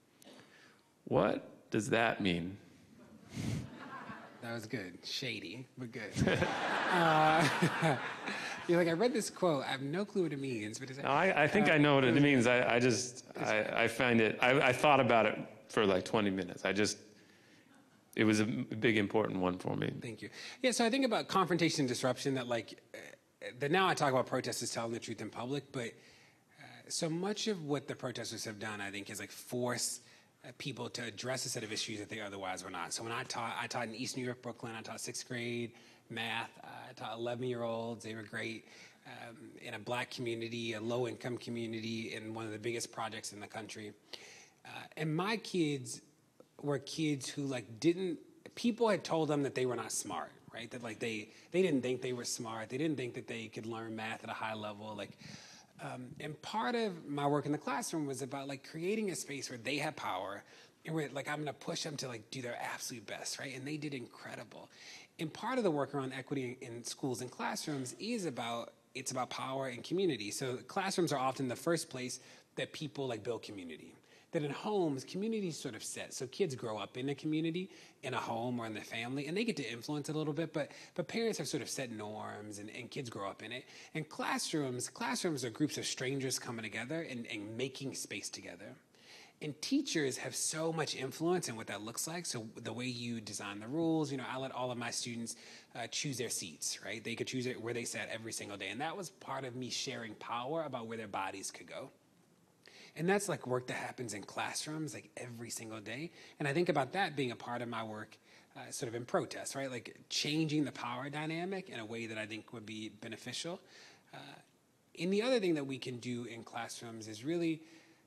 What does that mean? That was good. Shady, but good. uh, you're like, I read this quote. I have no clue what it means. But it's, no, I, I think uh, I know what it means. I, I just, I, I find it, I, I thought about it for like twenty minutes. I just, it was a big, important one for me. Thank you. Yeah, so I think about confrontation and disruption that like, uh, that now I talk about protests as telling the truth in public, but uh, so much of what the protesters have done, I think, is like force uh, people to address a set of issues that they otherwise were not. So when I taught, I taught in East New York, Brooklyn, I taught sixth grade math, uh, I taught eleven-year-olds, they were great, um, in a black community, a low-income community, in one of the biggest projects in the country. Uh, and my kids were kids who like didn't, people had told them that they were not smart, right? That like they, they didn't think they were smart. They didn't think that they could learn math at a high level. Like, um, and part of my work in the classroom was about like creating a space where they had power and where like I'm gonna push them to like do their absolute best, right? And they did incredible. And part of the work around equity in schools and classrooms is about, it's about power and community. So classrooms are often the first place that people like build community. that in homes, communities sort of set. So kids grow up in a community, in a home or in the family, and they get to influence it a little bit, but but parents have sort of set norms, and, and kids grow up in it. And classrooms, classrooms are groups of strangers coming together and, and making space together. And teachers have so much influence in what that looks like. So the way you design the rules, you know, I let all of my students uh, choose their seats, right? They could choose it where they sat every single day. And that was part of me sharing power about where their bodies could go. And that's like work that happens in classrooms like every single day. And I think about that being a part of my work uh, sort of in protest, right? Like changing the power dynamic in a way that I think would be beneficial. Uh, and the other thing that we can do in classrooms is really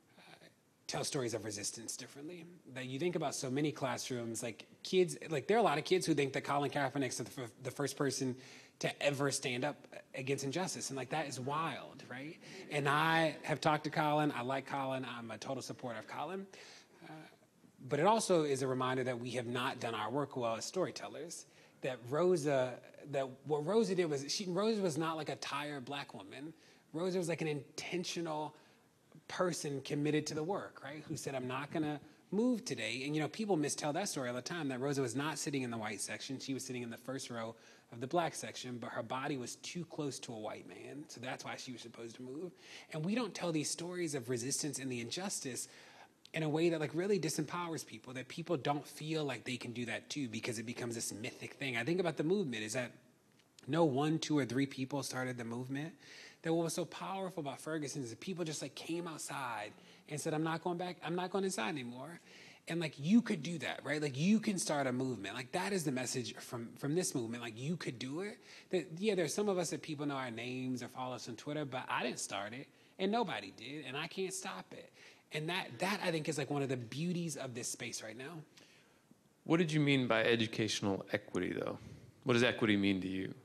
tell stories of resistance differently. That you think about so many classrooms, like kids, like there are a lot of kids who think that Colin Kaepernick's the, f- the first person to ever stand up against injustice. And like, that is wild, right? And I have talked to Colin. I like Colin. I'm a total supporter of Colin. Uh, but it also is a reminder that we have not done our work well as storytellers. That Rosa, that what Rosa did was, she, Rosa was not like a tired black woman. Rosa was like an intentional person committed to the work, right? Who said, I'm not going to move today. And, you know, people mistell that story all the time, that Rosa was not sitting in the white section. She was sitting in the first row of the black section, but her body was too close to a white man. So that's why she was supposed to move. And we don't tell these stories of resistance and the injustice in a way that like really disempowers people, that people don't feel like they can do that too, because it becomes this mythic thing. I think about the movement is that no one, two, or three people started the movement. That what was so powerful about Ferguson is that people just like came outside and said, I'm not going back, I'm not going inside anymore. And like you could do that, right? Like you can start a movement. Like that is the message from, from this movement. Like you could do it. That, yeah, there's some of us that people know our names or follow us on Twitter, but I didn't start it and nobody did, and I can't stop it. And that that I think is like one of the beauties of this space right now. What did you mean by educational equity, though? What does equity mean to you?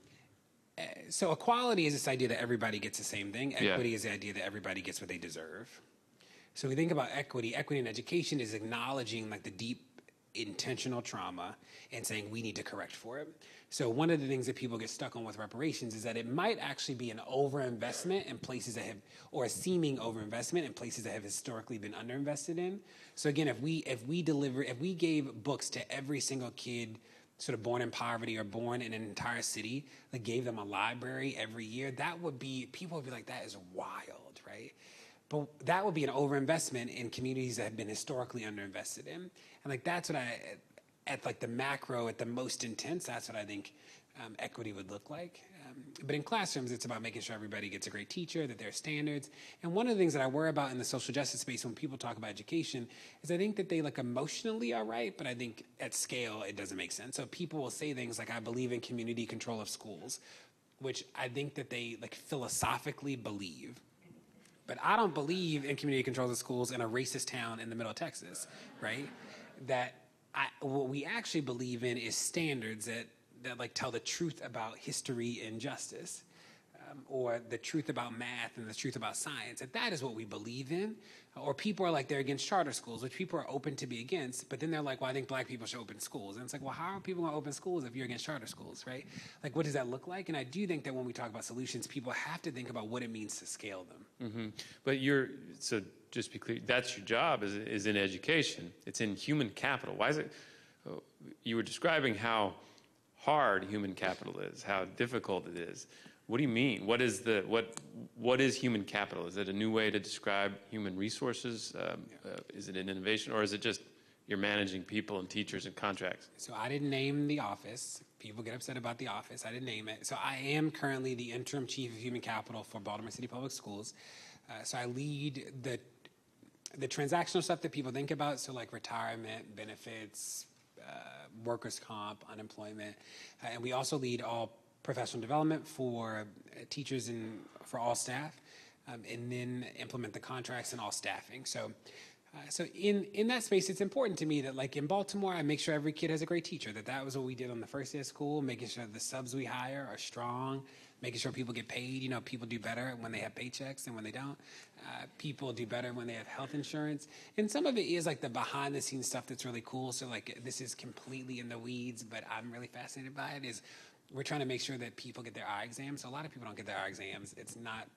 So equality is this idea that everybody gets the same thing. Equity Yeah. is the idea that everybody gets what they deserve. So we think about equity. Equity in education is acknowledging like the deep intentional trauma and saying we need to correct for it. So one of the things that people get stuck on with reparations is that it might actually be an overinvestment in places that have, or a seeming overinvestment in places that have historically been underinvested in. So again, if we if we deliver, if we gave books to every single kid sort of born in poverty or born in an entire city, that gave them a library every year, that would be, people would be like, that is wild, right? But that would be an overinvestment in communities that have been historically underinvested in. And like, that's what I, at like the macro, at the most intense, that's what I think um, equity would look like. Um, but in classrooms, it's about making sure everybody gets a great teacher, that there are standards. And one of the things that I worry about in the social justice space when people talk about education is I think that they like emotionally are right, but I think at scale, it doesn't make sense. So people will say things like, I believe in community control of schools, which I think that they like philosophically believe. But I don't believe in community control of schools in a racist town in the middle of Texas, right? That I, what we actually believe in is standards that that like tell the truth about history and justice, um, or the truth about math and the truth about science. That that is what we believe in. Or people are like they're against charter schools, which people are open to be against, but then they're like, well, I think black people should open schools. And it's like, well, how are people going to open schools if you're against charter schools, right? Like, what does that look like? And I do think that when we talk about solutions, people have to think about what it means to scale them. Mm-hmm. But you're, so just be clear, that's your job is, is in education. It's in human capital. Why is it, oh, you were describing how hard human capital is, how difficult it is. What do you mean? What is the what? What is human capital? Is it a new way to describe human resources? Um, uh, is it an innovation, or is it just you're managing people and teachers and contracts? So I didn't name the office. People get upset about the office. I didn't name it. So I am currently the interim chief of human capital for Baltimore City Public Schools. Uh, so I lead the the transactional stuff that people think about. So like retirement, benefits, uh, workers' comp, unemployment, uh, and we also lead all professional development for uh, teachers and for all staff, um, and then implement the contracts and all staffing. So, uh, so in in that space, it's important to me that, like in Baltimore, I make sure every kid has a great teacher. That that was what we did on the first day of school, making sure the subs we hire are strong, making sure people get paid. You know, people do better when they have paychecks than when they don't. Uh, people do better when they have health insurance. And some of it is like the behind the scenes stuff that's really cool. So like this is completely in the weeds, but I'm really fascinated by it. Is we're trying to make sure that people get their eye exams. So a lot of people don't get their eye exams. It's not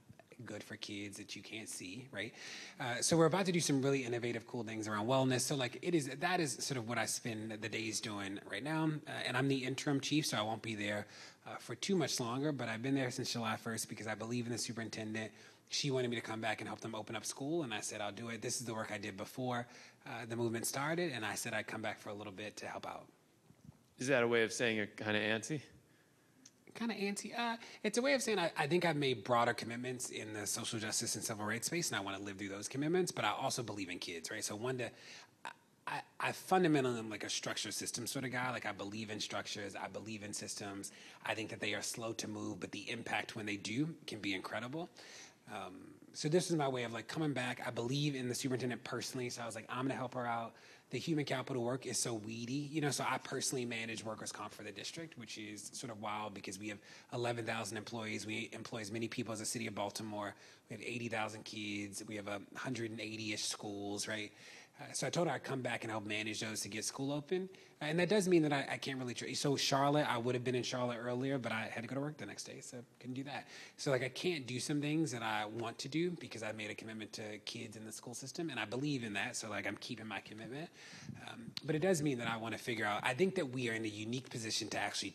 good for kids that you can't see, right? Uh, so we're about to do some really innovative, cool things around wellness. So like it is, that is sort of what I spend the days doing right now. Uh, and I'm the interim chief, so I won't be there uh, for too much longer, but I've been there since July first because I believe in the superintendent. She wanted me to come back and help them open up school, and I said, I'll do it. This is the work I did before uh, the movement started, and I said I'd come back for a little bit to help out. Is that a way of saying you're kind of antsy? Kind of antsy. Uh, it's a way of saying I, I think I've made broader commitments in the social justice and civil rights space, and I want to live through those commitments, but I also believe in kids, right? So one, to, I, I fundamentally am like a structure system sort of guy. Like I believe in structures. I believe in systems. I think that they are slow to move, but the impact when they do can be incredible. Um, so this is my way of like coming back. I believe in the superintendent personally, so I was like, I'm going to help her out. The human capital work is so weedy, you know, so I personally manage workers' comp for the district, which is sort of wild because we have eleven thousand employees. We employ as many people as the city of Baltimore. We have eighty thousand kids. We have one hundred eighty-ish schools, right? Uh, so I told her I'd come back and help manage those to get school open. Uh, and that does mean that I, I can't really, tra- so Charlotte, I would have been in Charlotte earlier, but I had to go to work the next day, so couldn't do that. So like I can't do some things that I want to do because I made a commitment to kids in the school system, and I believe in that, so like I'm keeping my commitment. Um, but it does mean that I want to figure out, I think that we are in a unique position to actually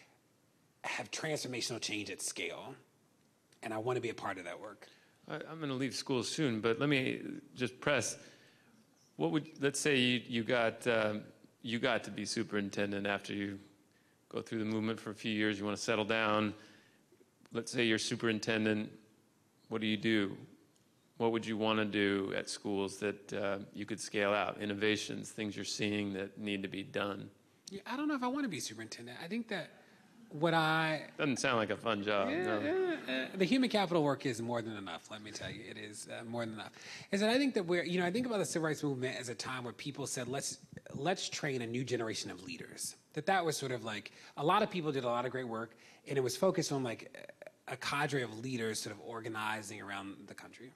have transformational change at scale, and I want to be a part of that work. I, I'm going to leave school soon, but let me just press. What would, let's say you, you got um, you got to be superintendent after you go through the movement for a few years, you want to settle down. Let's say you're superintendent. What do you do? What would you want to do at schools that uh, you could scale out? Innovations, things you're seeing that need to be done. Yeah, I don't know if I want to be superintendent. I think that what I... Doesn't sound like a fun job. Yeah, No. yeah, uh, the human capital work is more than enough, let me tell you. It is uh, more than enough. Is that I think that we're, you know, I think about the civil rights movement as a time where people said, let's let's train a new generation of leaders. That that was sort of like, a lot of people did a lot of great work, and it was focused on like a cadre of leaders sort of organizing around the country.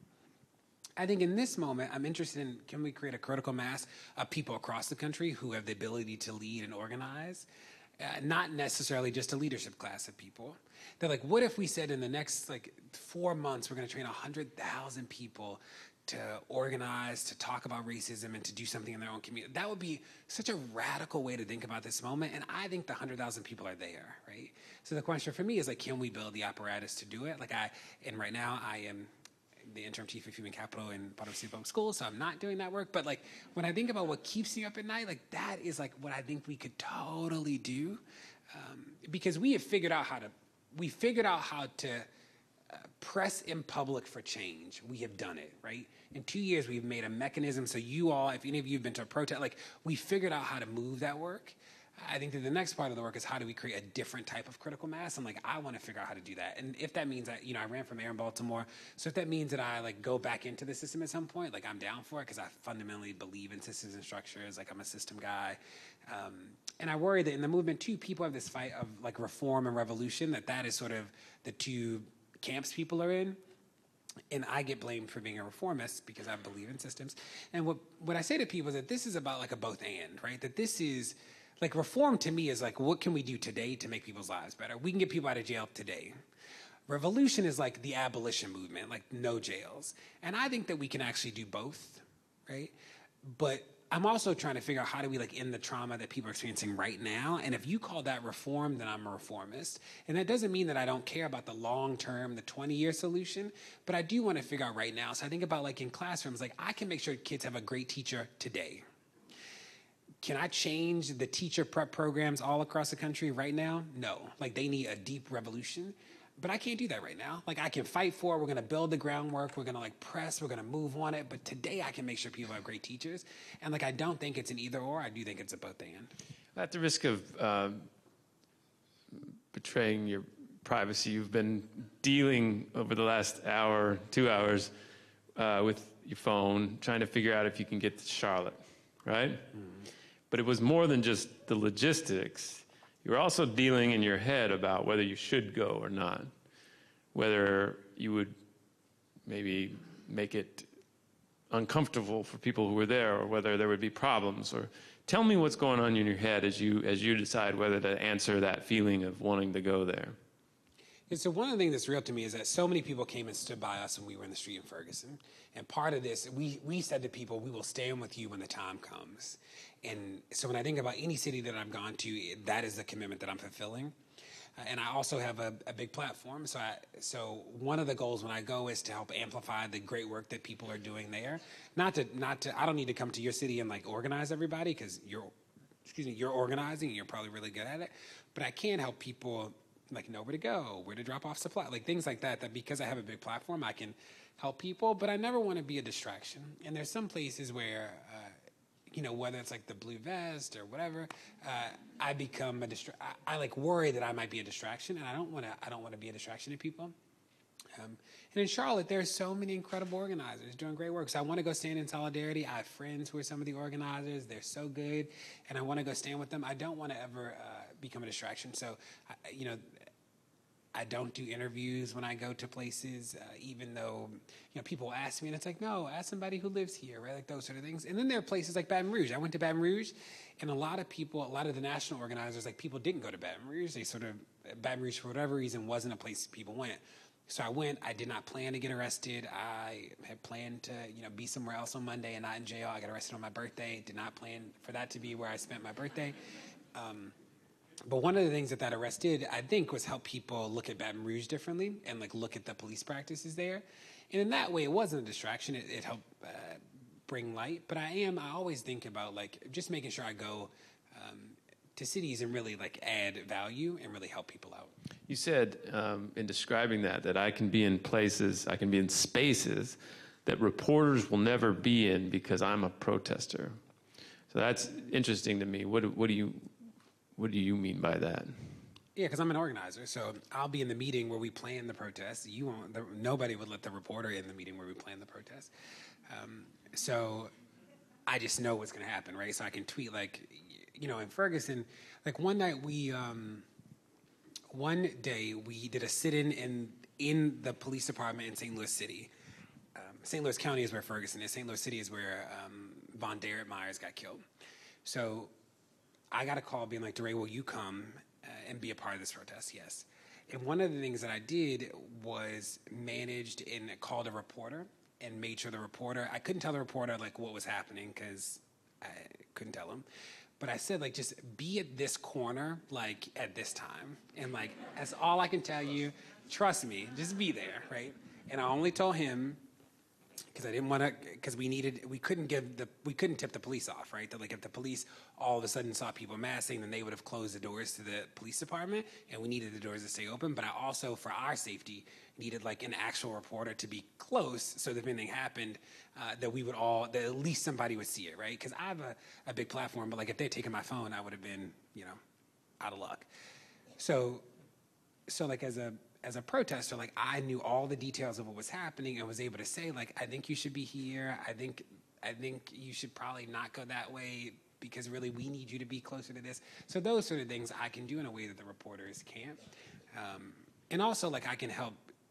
I think in this moment, I'm interested in, can we create a critical mass of people across the country who have the ability to lead and organize? Uh, not necessarily just a leadership class of people. They're like, what if we said in the next like four months, we're going to train one hundred thousand people to organize, to talk about racism, and to do something in their own community? That would be such a radical way to think about this moment, and I think the one hundred thousand people are there, right? So the question for me is like, can we build the apparatus to do it? Like I, and right now I am the interim chief of human capital in Baltimore City Public Schools, so I'm not doing that work. But like when I think about what keeps me up at night, like that is like what I think we could totally do, um, because we have figured out how to, we figured out how to uh, press in public for change. We have done it, right? In two years, we've made a mechanism. So you all, if any of you have been to a protest, like we figured out how to move that work. I think that the next part of the work is how do we create a different type of critical mass? And like, I want to figure out how to do that. And if that means that, you know, I ran for mayor in Baltimore. So if that means that I like go back into the system at some point, like I'm down for it because I fundamentally believe in systems and structures. Like I'm a system guy. Um, and I worry that in the movement too, people have this fight of like reform and revolution, that that is sort of the two camps people are in. And I get blamed for being a reformist because I believe in systems. And what, what I say to people is that this is about like a both and, right? That this is, like reform to me is like, what can we do today to make people's lives better? We can get people out of jail today. Revolution is like the abolition movement, like no jails. And I think that we can actually do both, right? But I'm also trying to figure out how do we like end the trauma that people are experiencing right now. And if you call that reform, then I'm a reformist. And that doesn't mean that I don't care about the long term, the twenty year solution, but I do want to figure out right now. So I think about like in classrooms, like I can make sure kids have a great teacher today. Can I change the teacher prep programs all across the country right now? No. Like they need a deep revolution, but I can't do that right now. Like I can fight for it. We're going to build the groundwork. We're going to like press. We're going to move on it. But today I can make sure people have great teachers. And like I don't think it's an either or. I do think it's a both and. At the risk of um, betraying your privacy, you've been dealing over the last hour, two hours uh, with your phone, trying to figure out if you can get to Charlotte, right? Mm-hmm. But it was more than just the logistics. You were also dealing in your head about whether you should go or not, whether you would maybe make it uncomfortable for people who were there, or whether there would be problems. Or tell me what's going on in your head as you as you decide whether to answer that feeling of wanting to go there. And so one of the things that's real to me is that so many people came and stood by us when we were in the street in Ferguson. And part of this, we, we said to people, we will stand with you when the time comes. And so when I think about any city that I've gone to, that is the commitment that I'm fulfilling. Uh, and I also have a, a big platform. So I, so one of the goals when I go is to help amplify the great work that people are doing there. Not to, not to, I don't need to come to your city and like organize everybody because you're, excuse me, you're organizing and you're probably really good at it. But I can help people like know where to go, where to drop off supply, like things like that, that because I have a big platform, I can help people, but I never want to be a distraction. And there's some places where, uh, you know, whether it's like the blue vest or whatever, uh, I become a distra- I, I like worry that I might be a distraction, and I don't want to. I don't want to be a distraction to people. Um, and in Charlotte, there's so many incredible organizers doing great work. So I want to go stand in solidarity. I have friends who are some of the organizers. They're so good, and I want to go stand with them. I don't want to ever uh, become a distraction. So, I, you know. I don't do interviews when I go to places, uh, even though, you know, people ask me, and it's like, no, ask somebody who lives here, right? Like those sort of things. And then there are places like Baton Rouge. I went to Baton Rouge, and a lot of people, a lot of the national organizers, like people didn't go to Baton Rouge. They sort of, Baton Rouge, for whatever reason, wasn't a place people went. So I went. I did not plan to get arrested. I had planned to, you know, be somewhere else on Monday and not in jail. I got arrested on my birthday. Did not plan for that to be where I spent my birthday. Um, But one of the things that that arrest did, I think, was help people look at Baton Rouge differently and like look at the police practices there. And in that way, it wasn't a distraction. It, it helped uh, bring light. But I am, I always think about like just making sure I go um, to cities and really like add value and really help people out. You said um, in describing that, that I can be in places, I can be in spaces that reporters will never be in because I'm a protester. So that's interesting to me. What, what do you... What do you mean by that? Yeah, because I'm an organizer, so I'll be in the meeting where we plan the protest. You won't. The, nobody would let the reporter in the meeting where we plan the protest. Um, so I just know what's going to happen, right? So I can tweet like, you know, in Ferguson, like one night we, um, one day we did a sit-in in in the police department in Saint Louis City. Um, Saint Louis County is where Ferguson is. Saint Louis City is where um, Von Derek Myers got killed. So I got a call being like, DeRay, will you come uh, and be a part of this protest? Yes. And one of the things that I did was managed and called a reporter and made sure the reporter, I couldn't tell the reporter like what was happening because I couldn't tell him. But I said, like, just be at this corner, like, at this time. And, like, that's all I can tell you. Trust me, just be there, right? And I only told him because I didn't want to, because we needed, we couldn't give the, we couldn't tip the police off, right? That like if the police all of a sudden saw people massing, then they would have closed the doors to the police department, and we needed the doors to stay open. But I also, for our safety, needed like an actual reporter to be close, so that if anything happened, uh, that we would all, that at least somebody would see it, right? Because I have a, a big platform, but like if they'd taken my phone, I would have been, you know, out of luck. So, so like as a, as a protester, like I knew all the details of what was happening and was able to say, like, I think you should be here. I think, I think you should probably not go that way because really we need you to be closer to this. So those sort of things I can do in a way that the reporters can't. Um, and also, like, I can help,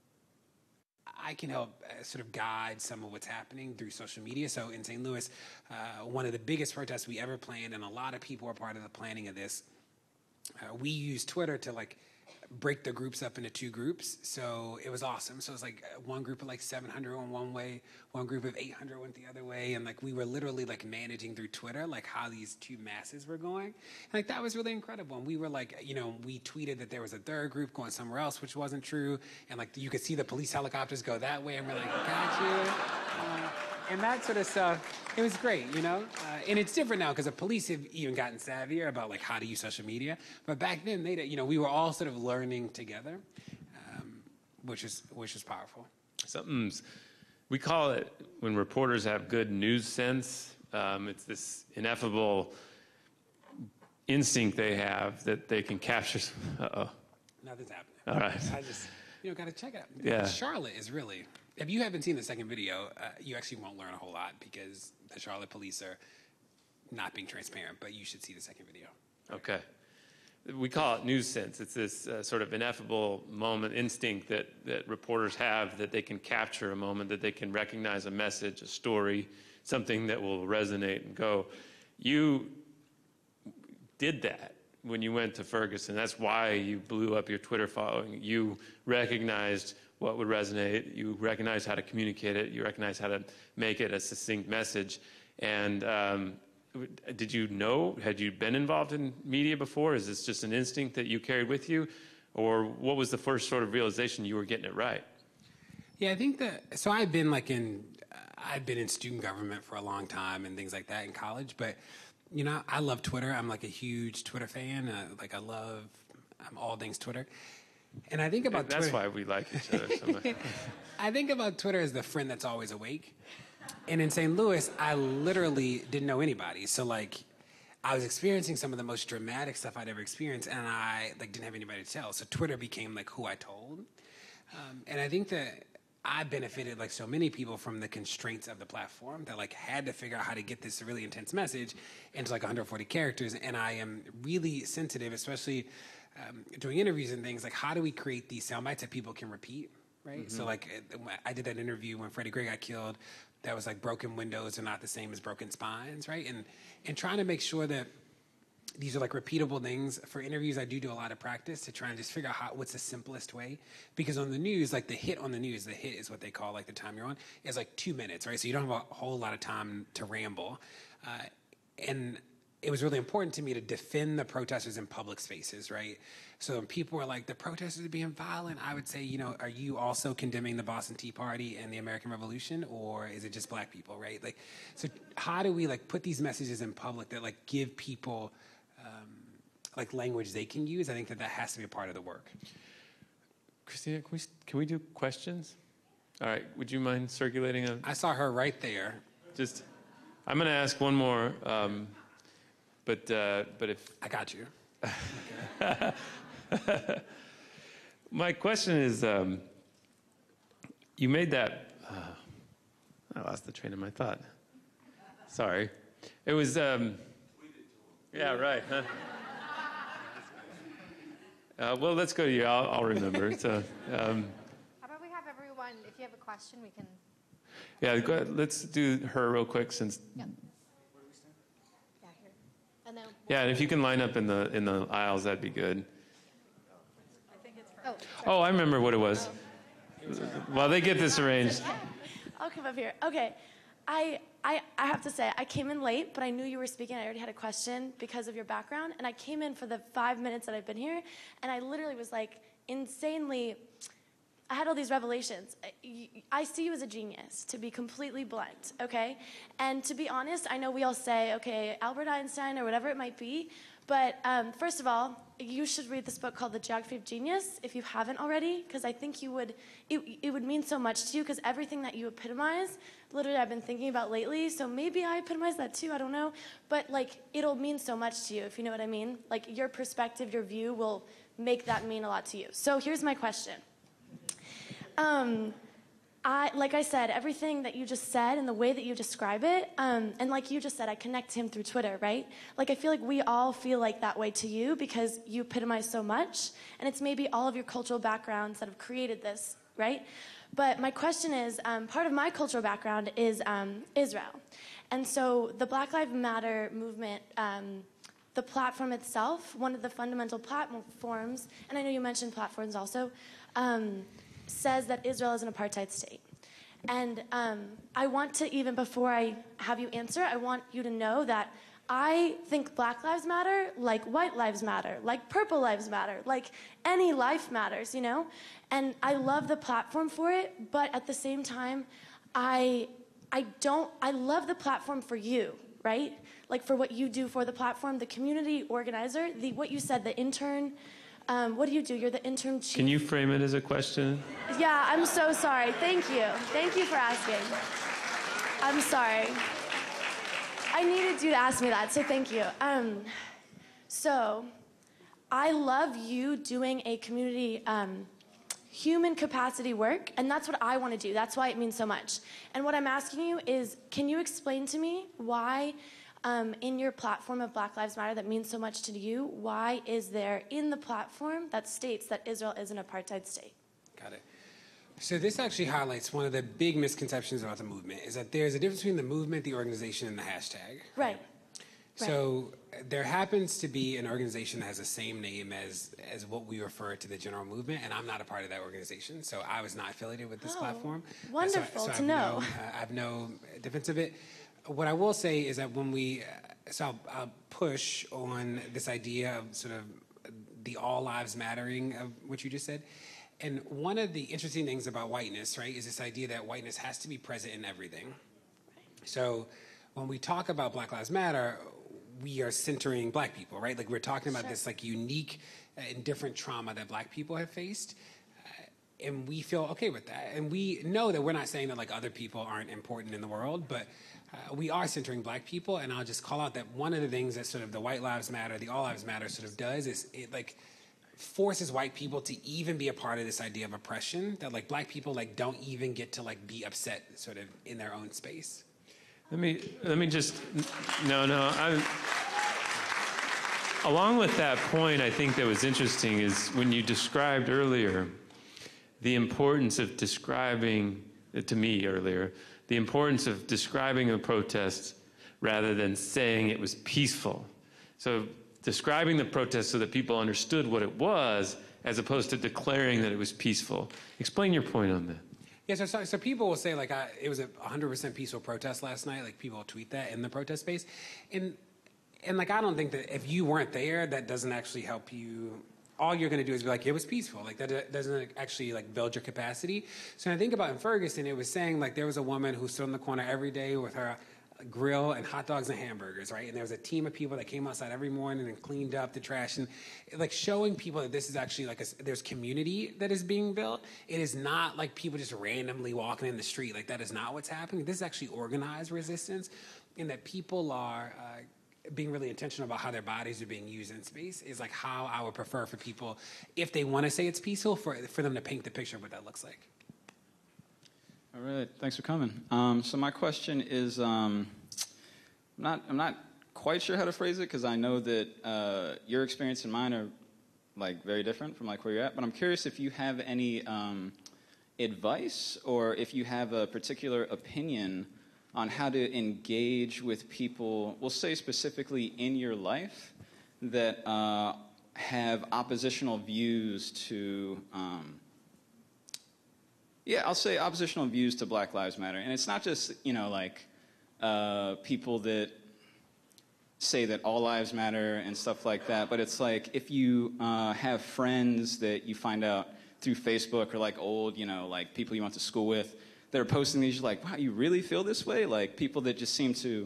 I can help uh, sort of guide some of what's happening through social media. So in Saint Louis, uh, one of the biggest protests we ever planned, and a lot of people were part of the planning of this, uh, we used Twitter to, like, break the groups up into two groups. So it was awesome. So it was like one group of like seven hundred went one way, one group of eight hundred went the other way. And like we were literally like managing through Twitter, like how these two masses were going. And like that was really incredible. And we were like, you know, we tweeted that there was a third group going somewhere else, which wasn't true. And like you could see the police helicopters go that way. And we're like, got you. Uh, and that sort of stuff. It was great, you know? Uh, and it's different now because the police have even gotten savvier about like how to use social media. But back then, they, you know, we were all sort of learning together, um, which is which is powerful. Something's, we call it, when reporters have good news sense, um, it's this ineffable instinct they have that they can capture. Uh-oh. Nothing's happening. All right. I just, you know, got to check it out. Yeah. Charlotte is really, if you haven't seen the second video, uh, you actually won't learn a whole lot because the Charlotte police are not being transparent, but you should see the second video. Okay. We call it news sense. It's this uh, sort of ineffable moment, instinct that, that reporters have, that they can capture a moment, that they can recognize a message, a story, something that will resonate and go. You did that when you went to Ferguson. That's why you blew up your Twitter following. You recognized what would resonate. You recognized how to communicate it. You recognized how to make it a succinct message. And um, did you know, had you been involved in media before? Is this just an instinct that you carried with you? Or what was the first sort of realization you were getting it right? Yeah, I think that, so I've been like in, I've been in student government for a long time and things like that in college, but you know, I love Twitter. I'm like a huge Twitter fan. Uh, like I love, I'm all things Twitter. And I think about That's Twitter. why we like each other so much. I think about Twitter as the friend that's always awake. And in Saint Louis, I literally didn't know anybody. So like, I was experiencing some of the most dramatic stuff I'd ever experienced, and I like didn't have anybody to tell. So Twitter became like who I told. Um, and I think that I benefited like so many people from the constraints of the platform that like had to figure out how to get this really intense message into like one hundred forty characters. And I am really sensitive, especially um, doing interviews and things, like how do we create these sound bites that people can repeat, right? Mm-hmm. So like I did that interview when Freddie Gray got killed. That was like broken windows are not the same as broken spines, right? And and trying to make sure that these are like repeatable things. For interviews, I do do a lot of practice to try and just figure out how, what's the simplest way. Because on the news, like the hit on the news, the hit is what they call like the time you're on, is like two minutes, right? So you don't have a whole lot of time to ramble. Uh, and it was really important to me to defend the protesters in public spaces, right? So when people were like, the protesters are being violent, I would say, you know, are you also condemning the Boston Tea Party and the American Revolution, or is it just black people, right? Like, so how do we like put these messages in public that like give people um, like language they can use? I think that that has to be a part of the work. Christina, can we, can we do questions? All right, would you mind circulating a... I saw her right there. Just, I'm going to ask one more, um, but uh, but if... I got you. My question is, um, you made that... Uh, I lost the train of my thought. Sorry. It was... Um, yeah, right. Huh? Uh, well, let's go to you. I'll, I'll remember. So, um, How about we have everyone, if you have a question, we can... Yeah, go ahead. Let's do her real quick since... Yeah. Yeah, here. And then we'll Yeah, and if you can line up in the in the aisles, that'd be good. I think it's oh, oh, I remember what it was. While they get this arranged. I'll come up here. Okay. I, I I have to say, I came in late, but I knew you were speaking. I already had a question because of your background. And I came in for the five minutes that I've been here, and I literally was like insanely... I had all these revelations. I, I see you as a genius, to be completely blunt, okay? And to be honest, I know we all say, okay, Albert Einstein or whatever it might be, but um, first of all, you should read this book called The Geography of Genius, if you haven't already, because I think you would, it, it would mean so much to you, because everything that you epitomize, literally I've been thinking about lately, so maybe I epitomize that too, I don't know, but like, it'll mean so much to you, if you know what I mean. Like, your perspective, your view will make that mean a lot to you. So here's my question. Um, I, like I said, everything that you just said and the way that you describe it, um, and like you just said, I connect to him through Twitter, right? Like, I feel like we all feel like that way to you because you epitomize so much, and it's maybe all of your cultural backgrounds that have created this, right? But my question is, um, part of my cultural background is um, Israel. And so the Black Lives Matter movement, um, the platform itself, one of the fundamental platforms, and I know you mentioned platforms also, um, says that Israel is an apartheid state. And um, I want to, even before I have you answer, I want you to know that I think Black Lives Matter like white lives matter, like purple lives matter, like any life matters, you know? And I love the platform for it, but at the same time, I, I don't, I love the platform for you, right? Like for what you do for the platform, the community organizer, the what you said, the intern. Um, what do you do? You're the interim chief. Can you frame it as a question? Yeah, I'm so sorry. Thank you. Thank you for asking. I'm sorry. I needed you to ask me that, so thank you. Um, so, I love you doing a community um, human capacity work, and that's what I want to do. That's why it means so much. And what I'm asking you is, can you explain to me why Um, in your platform of Black Lives Matter that means so much to you, why is there in the platform that states that Israel is an apartheid state? Got it. So this actually highlights one of the big misconceptions about the movement, is that there's a difference between the movement, the organization, and the hashtag. Right. So there happens to be an organization that has the same name as as what we refer to the general movement, and I'm not a part of that organization, so I was not affiliated with this Oh, platform. wonderful so, so to I've know. No, uh, I have no defense of it. What I will say is that when we, uh, so I'll, I'll push on this idea of sort of the all lives mattering of what you just said. And one of the interesting things about whiteness, right, is this idea that whiteness has to be present in everything. So when we talk about Black Lives Matter, we are centering Black people, right? Like we're talking about Sure. this like unique and different trauma that Black people have faced. Uh, and we feel okay with that. And we know that we're not saying that like other people aren't important in the world, but uh, we are centering Black people. And I'll just call out that one of the things that sort of the White Lives Matter, the All Lives Matter sort of does is it like forces white people to even be a part of this idea of oppression, that like Black people like don't even get to like be upset sort of in their own space. Let me let me just no no. I, along with that point, I think that was interesting is when you described earlier the importance of describing to me earlier the importance of describing a protest rather than saying it was peaceful. So describing the protest so that people understood what it was, as opposed to declaring that it was peaceful. Explain your point on that. Yeah, so, so, so people will say, like, I, it was a one hundred percent peaceful protest last night. Like, people will tweet that in the protest space. And, and like, I don't think that if you weren't there, that doesn't actually help you. All you're going to do is be like, it was peaceful. Like, that doesn't actually, like, build your capacity. So when I think about in Ferguson, it was saying, like, there was a woman who stood in the corner every day with her grill and hot dogs and hamburgers, right? And there was a team of people that came outside every morning and cleaned up the trash and like showing people that this is actually like a, there's community that is being built. It is not like people just randomly walking in the street. Like that is not what's happening. This is actually organized resistance, and that people are uh, being really intentional about how their bodies are being used in space is like how I would prefer for people, if they want to say it's peaceful, for for them to paint the picture of what that looks like. All right, thanks for coming. Um, so my question is, um, I'm not, I'm not quite sure how to phrase it because I know that uh, your experience and mine are like very different from like where you're at. But I'm curious if you have any um, advice or if you have a particular opinion on how to engage with people. We'll say specifically in your life that uh, have oppositional views to. Um, Yeah, I'll say oppositional views to Black Lives Matter. And it's not just, you know, like uh, people that say that all lives matter and stuff like that, but it's like if you uh, have friends that you find out through Facebook or like old, you know, like people you went to school with that are posting these, you're like, wow, you really feel this way? Like people that just seem to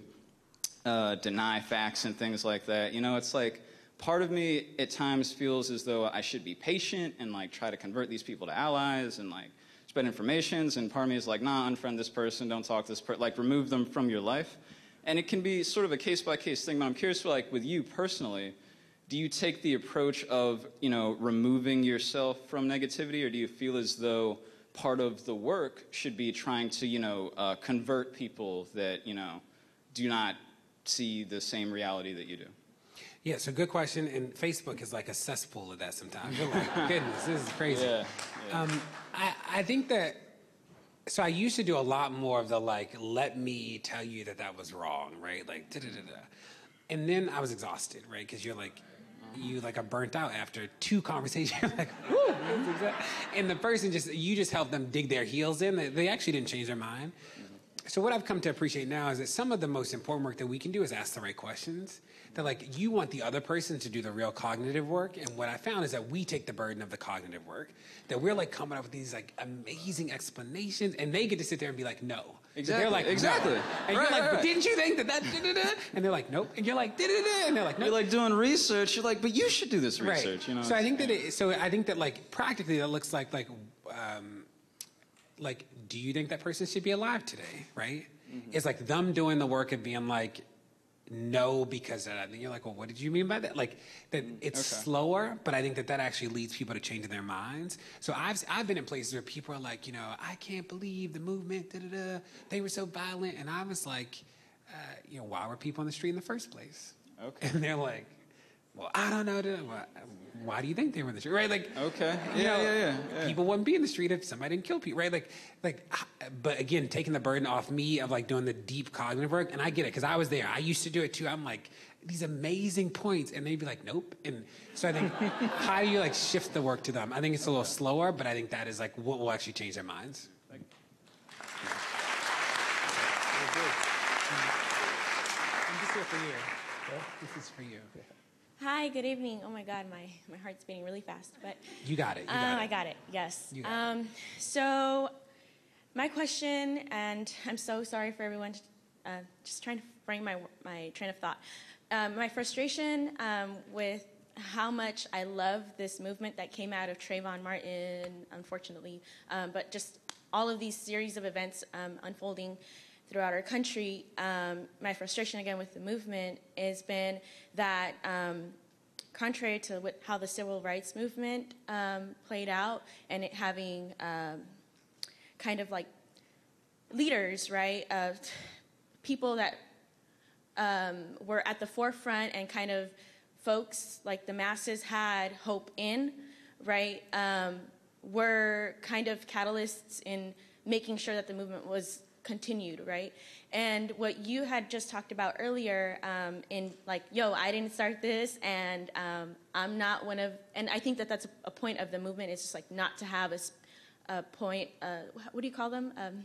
uh, deny facts and things like that. You know, it's like part of me at times feels as though I should be patient and like try to convert these people to allies and like spread informations, and part of me is like, nah, unfriend this person, don't talk to this person, like remove them from your life. And it can be sort of a case-by-case thing, but I'm curious, for like with you personally, do you take the approach of, you know, removing yourself from negativity, or do you feel as though part of the work should be trying to, you know, uh, convert people that, you know, do not see the same reality that you do? Yeah, so good question. And Facebook is like a cesspool of that sometimes. You're like, goodness, this is crazy. Yeah, yeah. Um, I, I think that, so I used to do a lot more of the like, let me tell you that that was wrong, right? Like, da-da-da-da. And then I was exhausted, right? Because you're like, you like are burnt out after two conversations. You're like, whoo, that's exact- and the person just, you just help them dig their heels in. They, they actually didn't change their mind. So what I've come to appreciate now is that some of the most important work that we can do is ask the right questions. That like you want the other person to do the real cognitive work, and what I found is that we take the burden of the cognitive work. That we're like coming up with these like amazing explanations, and they get to sit there and be like, no. Exactly. So they're like, exactly. No. And right, you're like, right, but right. didn't you think that that da-da-da? And they're like, nope. And you're like, da-da-da. And they're like, nope. You're like doing research. You're like, but you should do this research. Right. You know. So I think that it, so I think that like practically that looks like like um, like do you think that person should be alive today? Right. Mm-hmm. It's like them doing the work of being like, no, because of that. And you're like, well, what did you mean by that? Like that it's Okay. slower, but I think that that actually leads people to changing their minds. So I've I've been in places where people are like, you know, I can't believe the movement, da da da. They were so violent, and I was like, uh, you know, why were people on the street in the first place? Okay. And they're like, well, I don't know. Why, why do you think they were in the street? Right? Like, Okay. you Yeah, know, yeah, yeah, yeah. people wouldn't be in the street if somebody didn't kill people, right? Like, like, but again, taking the burden off me of like doing the deep cognitive work, and I get it because I was there. I used to do it too. I'm like, these amazing points, and they'd be like, nope. And so I think, how do you like shift the work to them? I think it's a little slower, but I think that is like what will actually change their minds. Like, yeah. I'm just here for you. This is for you. Hi, good evening. Oh my God, my, my heart's beating really fast. But you got it. You got um, it. I got it. Yes. You got um, it. So, my question, and I'm so sorry for everyone. Uh, just trying to frame my my train of thought. Um, my frustration um, with how much I love this movement that came out of Trayvon Martin, unfortunately, um, but just all of these series of events um, unfolding throughout our country. Um, my frustration again with the movement has been that um, contrary to what, how the civil rights movement um, played out, and it having um, kind of like leaders, right, of people that um, were at the forefront and kind of folks like the masses had hope in, right, um, were kind of catalysts in making sure that the movement was continued, right? And what you had just talked about earlier um, in like, yo, I didn't start this, and um, I'm not one of, and I think that that's a, a point of the movement, is just like not to have a, a point, uh, what do you call them? Um,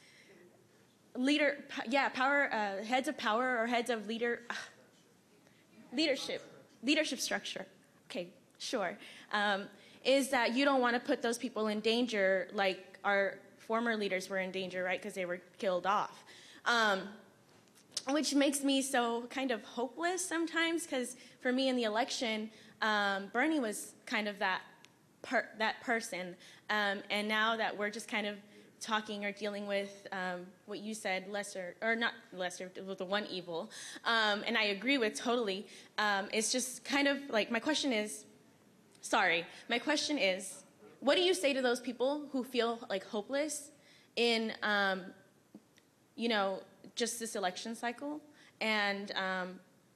leader, yeah, power, uh, heads of power or heads of leader, uh, leadership, leadership structure. Okay, sure. Um, is that you don't want to put those people in danger like our former leaders were in danger, right, because they were killed off. Um, which makes me so kind of hopeless sometimes, because for me in the election, um, Bernie was kind of that per that person. Um, and now that we're just kind of talking or dealing with um, what you said, lesser, or not lesser, with the one evil, um, and I agree with totally, um, it's just kind of like, my question is, sorry, my question is, what do you say to those people who feel like hopeless in, um, you know, just this election cycle, and um,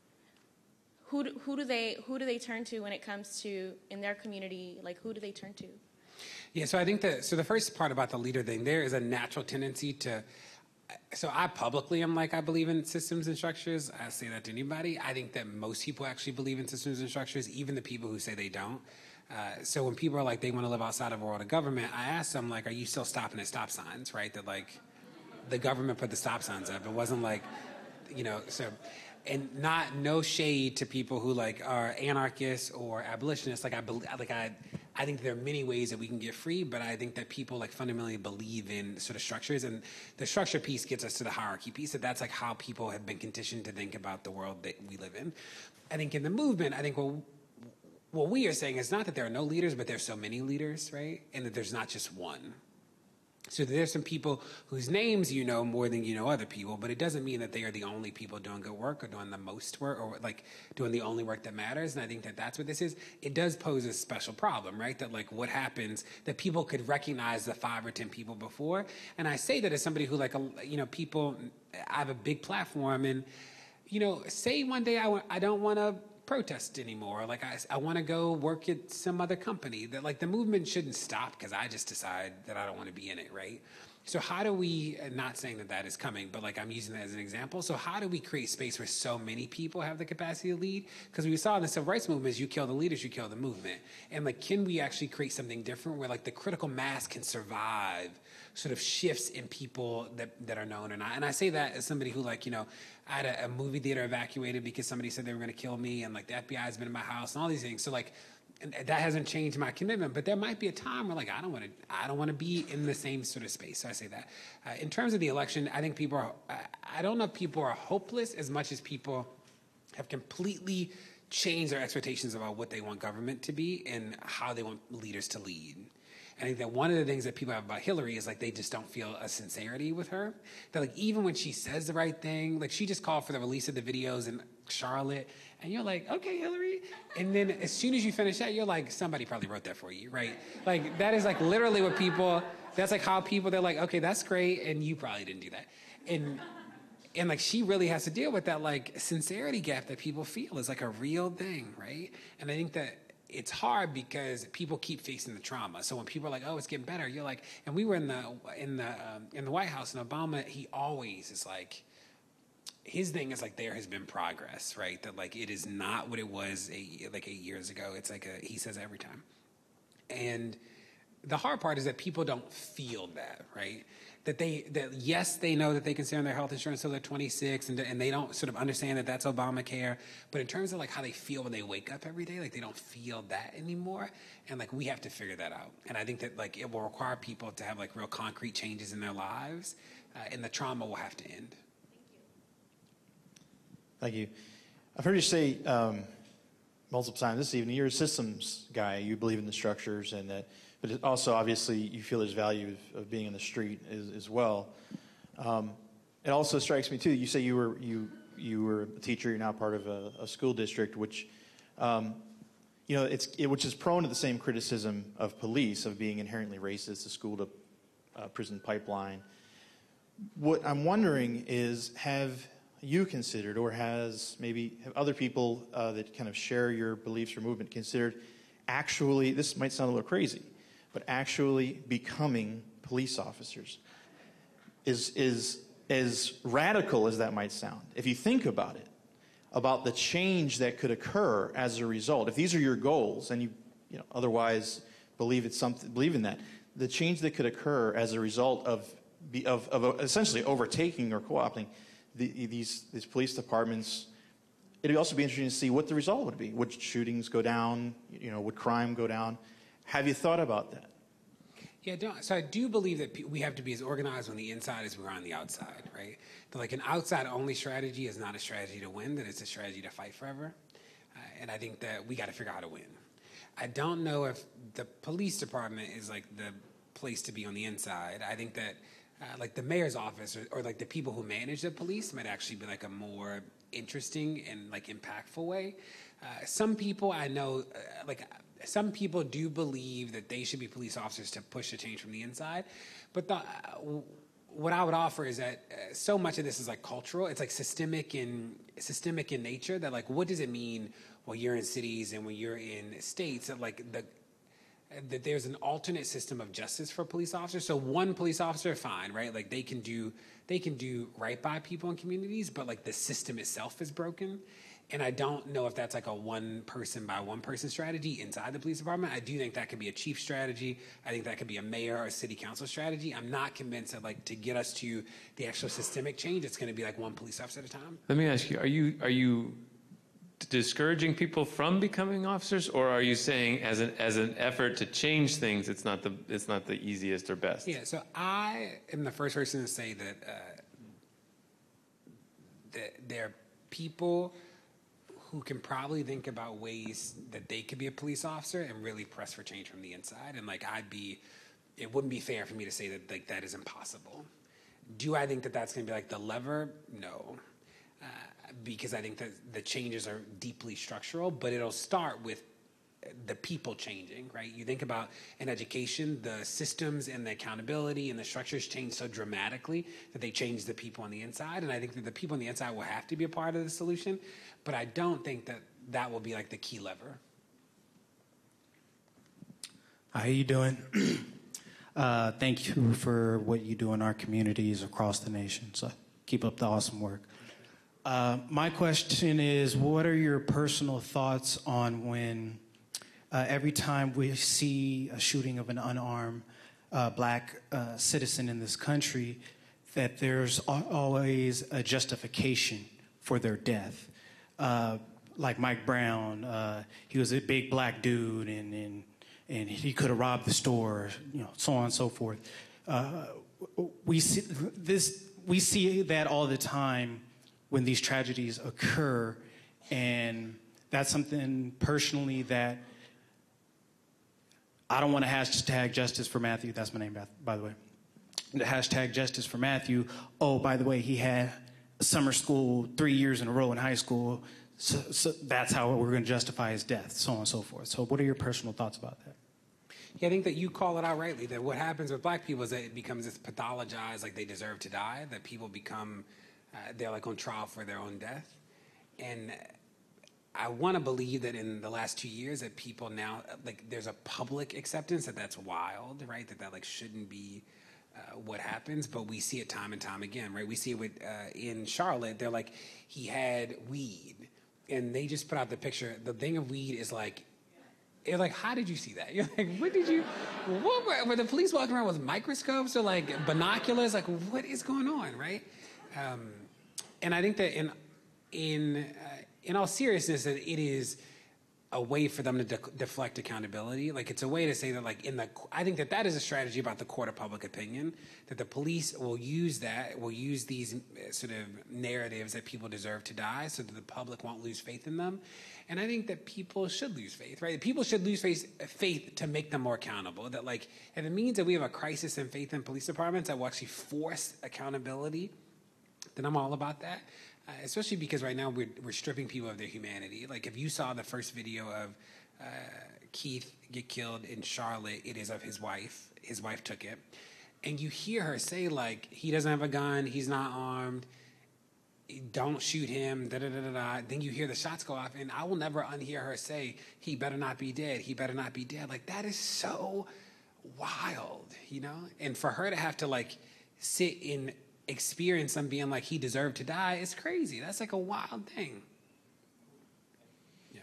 who do, who do they who do they turn to when it comes to in their community? Like, who do they turn to? Yeah, so I think that, so the first part about the leader thing, there is a natural tendency to, so I publicly am like, I believe in systems and structures. I say that to anybody. I think that most people actually believe in systems and structures, even the people who say they don't. Uh, so when people are like, they want to live outside of a world of government, I ask them, like, are you still stopping at stop signs, right? That, like, the government put the stop signs up. It wasn't like, you know, so, and not, no shade to people who, like, are anarchists or abolitionists. Like, I, like, I, I think there are many ways that we can get free, but I think that people, like, fundamentally believe in sort of structures, and the structure piece gets us to the hierarchy piece, that that's, like, how people have been conditioned to think about the world that we live in. I think in the movement, I think, well, what we are saying is not that there are no leaders, but there's so many leaders, right? And that there's not just one. So there's some people whose names you know more than you know other people, but it doesn't mean that they are the only people doing good work or doing the most work or like doing the only work that matters. And I think that that's what this is. It does pose a special problem, right? That like what happens, that people could recognize the five or ten people before. And I say that as somebody who like, you know, people, I have a big platform, and, you know, say one day I, I don't want to protest anymore. Like I, I want to go work at some other company. That like the movement shouldn't stop because I just decide that I don't want to be in it, right? So how do we, not saying that that is coming, but like I'm using that as an example. So how do we create space where so many people have the capacity to lead? Because we saw in the civil rights movement is you kill the leaders, you kill the movement. And like, can we actually create something different where like the critical mass can survive sort of shifts in people that, that are known or not? And I say that as somebody who like, you know, I had a, a movie theater evacuated because somebody said they were going to kill me, and like the F B I has been in my house and all these things. So like, and that hasn't changed my commitment, but there might be a time where like I don't want to, I don't want to be in the same sort of space. So I say that. Uh, in terms of the election, I think people are, I, I don't know if people are hopeless as much as people have completely changed their expectations about what they want government to be and how they want leaders to lead. I think that one of the things that people have about Hillary is like they just don't feel a sincerity with her. That like even when she says the right thing, like she just called for the release of the videos in Charlotte, and you're like, okay, Hillary. And then as soon as you finish that, you're like, somebody probably wrote that for you, right? Like that is like literally what people, that's like how people, they're like, okay, that's great, and you probably didn't do that. And and like she really has to deal with that like sincerity gap that people feel is like a real thing, right? And I think that it's hard because people keep facing the trauma. So when people are like, "Oh, it's getting better," you're like, and we were in the in the um, in the White House, and Obama, he always is like, his thing is like there has been progress, right? That like it is not what it was eight, like eight years ago. It's like a, he says every time. And the hard part is that people don't feel that, right? That they, that yes, they know that they can stay on their health insurance until they're twenty-six, and, and they don't sort of understand that that's Obamacare. But in terms of like how they feel when they wake up every day, like they don't feel that anymore. And like we have to figure that out. And I think that like it will require people to have like real concrete changes in their lives, uh, and the trauma will have to end. Thank you. I've heard you say um, multiple times this evening, you're a systems guy. You believe in the structures, and that, but it also obviously you feel there's value of, of being in the street as, as well. Um, it also strikes me too. You say you were you you were a teacher. You're now part of a, a school district, which um, you know it's it, which is prone to the same criticism of police of being inherently racist, the school to uh, prison pipeline. What I'm wondering is, have you considered, or has maybe have other people uh, that kind of share your beliefs or movement considered actually, this might sound a little crazy, but actually becoming police officers? Is, is as radical as that might sound, if you think about it, about the change that could occur as a result, if these are your goals and you, you know, otherwise believe it's something, believe in that, the change that could occur as a result of, of, of essentially overtaking or co-opting The, these, these police departments, it'd also be interesting to see what the result would be. Would shootings go down? You know, would crime go down? Have you thought about that? Yeah, don't, so I do believe that pe- we have to be as organized on the inside as we are on the outside, right? That like an outside-only strategy is not a strategy to win, that it's a strategy to fight forever. Uh, and I think that we got to figure out how to win. I don't know if the police department is like the place to be on the inside. I think that Uh, like the mayor's office or, or like the people who manage the police might actually be like a more interesting and like impactful way. Uh, some people I know, uh, like some people do believe that they should be police officers to push the change from the inside. But the, uh, what I would offer is that uh, so much of this is like cultural. It's like systemic in systemic in nature. That like, what does it mean when you're in cities and when you're in states? That like the that there's an alternate system of justice for police officers. So one police officer, fine, right? Like they can do they can do right by people in communities, but like the system itself is broken. And I don't know if that's like a one person by one person strategy inside the police department. I do think that could be a chief strategy. I think that could be a mayor or a city council strategy. I'm not convinced that like to get us to the actual systemic change, it's going to be like one police officer at a time. Let me ask you: Are you are you discouraging people from becoming officers, or are you saying as an as an effort to change things, it's not the it's not the easiest or best? Yeah. So I am the first person to say that uh, that there are people who can probably think about ways that they could be a police officer and really press for change from the inside. And like I'd be, it wouldn't be fair for me to say that like that is impossible. Do I think that that's going to be like the lever? No. Uh, because I think that the changes are deeply structural, but it'll start with the people changing, right? You think about in education, the systems and the accountability and the structures change so dramatically that they change the people on the inside. And I think that the people on the inside will have to be a part of the solution, but I don't think that that will be like the key lever. How you doing? uh, thank you for what you do in our communities across the nation. So keep up the awesome work. Uh, my question is, what are your personal thoughts on when uh, every time we see a shooting of an unarmed uh, black uh, citizen in this country, that there's al- always a justification for their death? Uh, like Mike Brown, uh, he was a big black dude, and and, and he could have robbed the store, you know, so on and so forth. Uh, we see this. We see that all the time when these tragedies occur, and that's something personally that I don't want to hashtag justice for Matthew. That's my name, by the way. The hashtag justice for Matthew. Oh, by the way, he had summer school three years in a row in high school. So, so that's how we're going to justify his death, so on and so forth. So what are your personal thoughts about that? Yeah, I think that you call it out rightly, that what happens with black people is that it becomes this pathologized, like they deserve to die, that people become, uh, they're like on trial for their own death. And I want to believe that in the last two years that people now, like there's a public acceptance that that's wild, right? That that like shouldn't be uh, what happens, but we see it time and time again, right? We see it with, uh, in Charlotte, they're like, he had weed, and they just put out the picture. The thing of weed is like, you're like, how did you see that? You're like, what did you, what were, were the police walking around with microscopes or like binoculars? Like, what is going on, right? Um, and I think that in, in, uh, in all seriousness, that it is a way for them to de- deflect accountability. Like, it's a way to say that, like, in the, I think that that is a strategy about the court of public opinion, that the police will use that, will use these sort of narratives that people deserve to die so that the public won't lose faith in them. And I think that people should lose faith, right? People should lose faith, faith to make them more accountable. That, like, if it means that we have a crisis in faith in police departments that will actually force accountability, then I'm all about that. Uh, especially because right now we're, we're stripping people of their humanity. Like, if you saw the first video of uh, Keith get killed in Charlotte, it is of his wife. His wife took it. And you hear her say, like, he doesn't have a gun, he's not armed, don't shoot him, da-da-da-da-da. Then you hear the shots go off, and I will never unhear her say, he better not be dead, he better not be dead. Like, that is so wild, you know? And for her to have to, like, sit in experience them being like he deserved to die is crazy. That's like a wild thing. Yeah.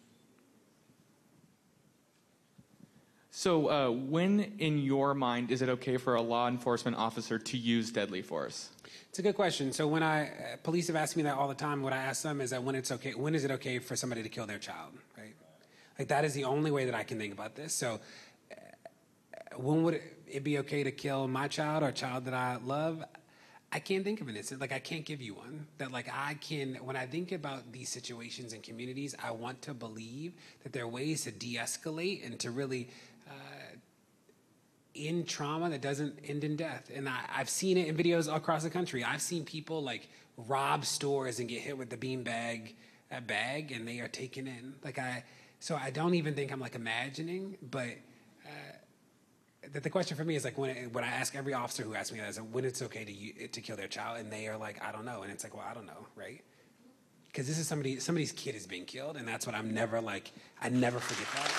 So uh, when in your mind is it okay for a law enforcement officer to use deadly force? It's a good question. So when I, uh, police have asked me that all the time, what I ask them is that when it's okay, when is it okay for somebody to kill their child, right? Like, that is the only way that I can think about this. So uh, when would it be okay to kill my child or a child that I love? I can't think of an instance. Like, I can't give you one. That, like, I can, when I think about these situations in communities, I want to believe that there are ways to de-escalate and to really uh, end trauma that doesn't end in death. And I, I've seen it in videos across the country. I've seen people, like, rob stores and get hit with the beanbag uh, bag, and they are taken in. Like, I, so I don't even think I'm, like, imagining, but that the question for me is, like, when it, when I ask every officer who asks me that, is when it's okay to to kill their child, and they are like, I don't know, and it's like, well, I don't know, right? Because this is somebody somebody's kid is being killed, and that's what I'm never like. I never forget that.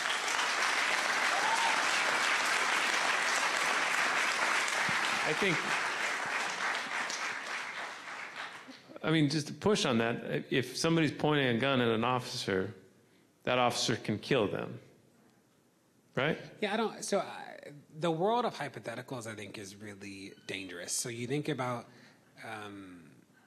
I think, I mean, just to push on that, if somebody's pointing a gun at an officer, that officer can kill them, right? Yeah, I don't. So. I, The world of hypotheticals, I think, is really dangerous. So you think about, um,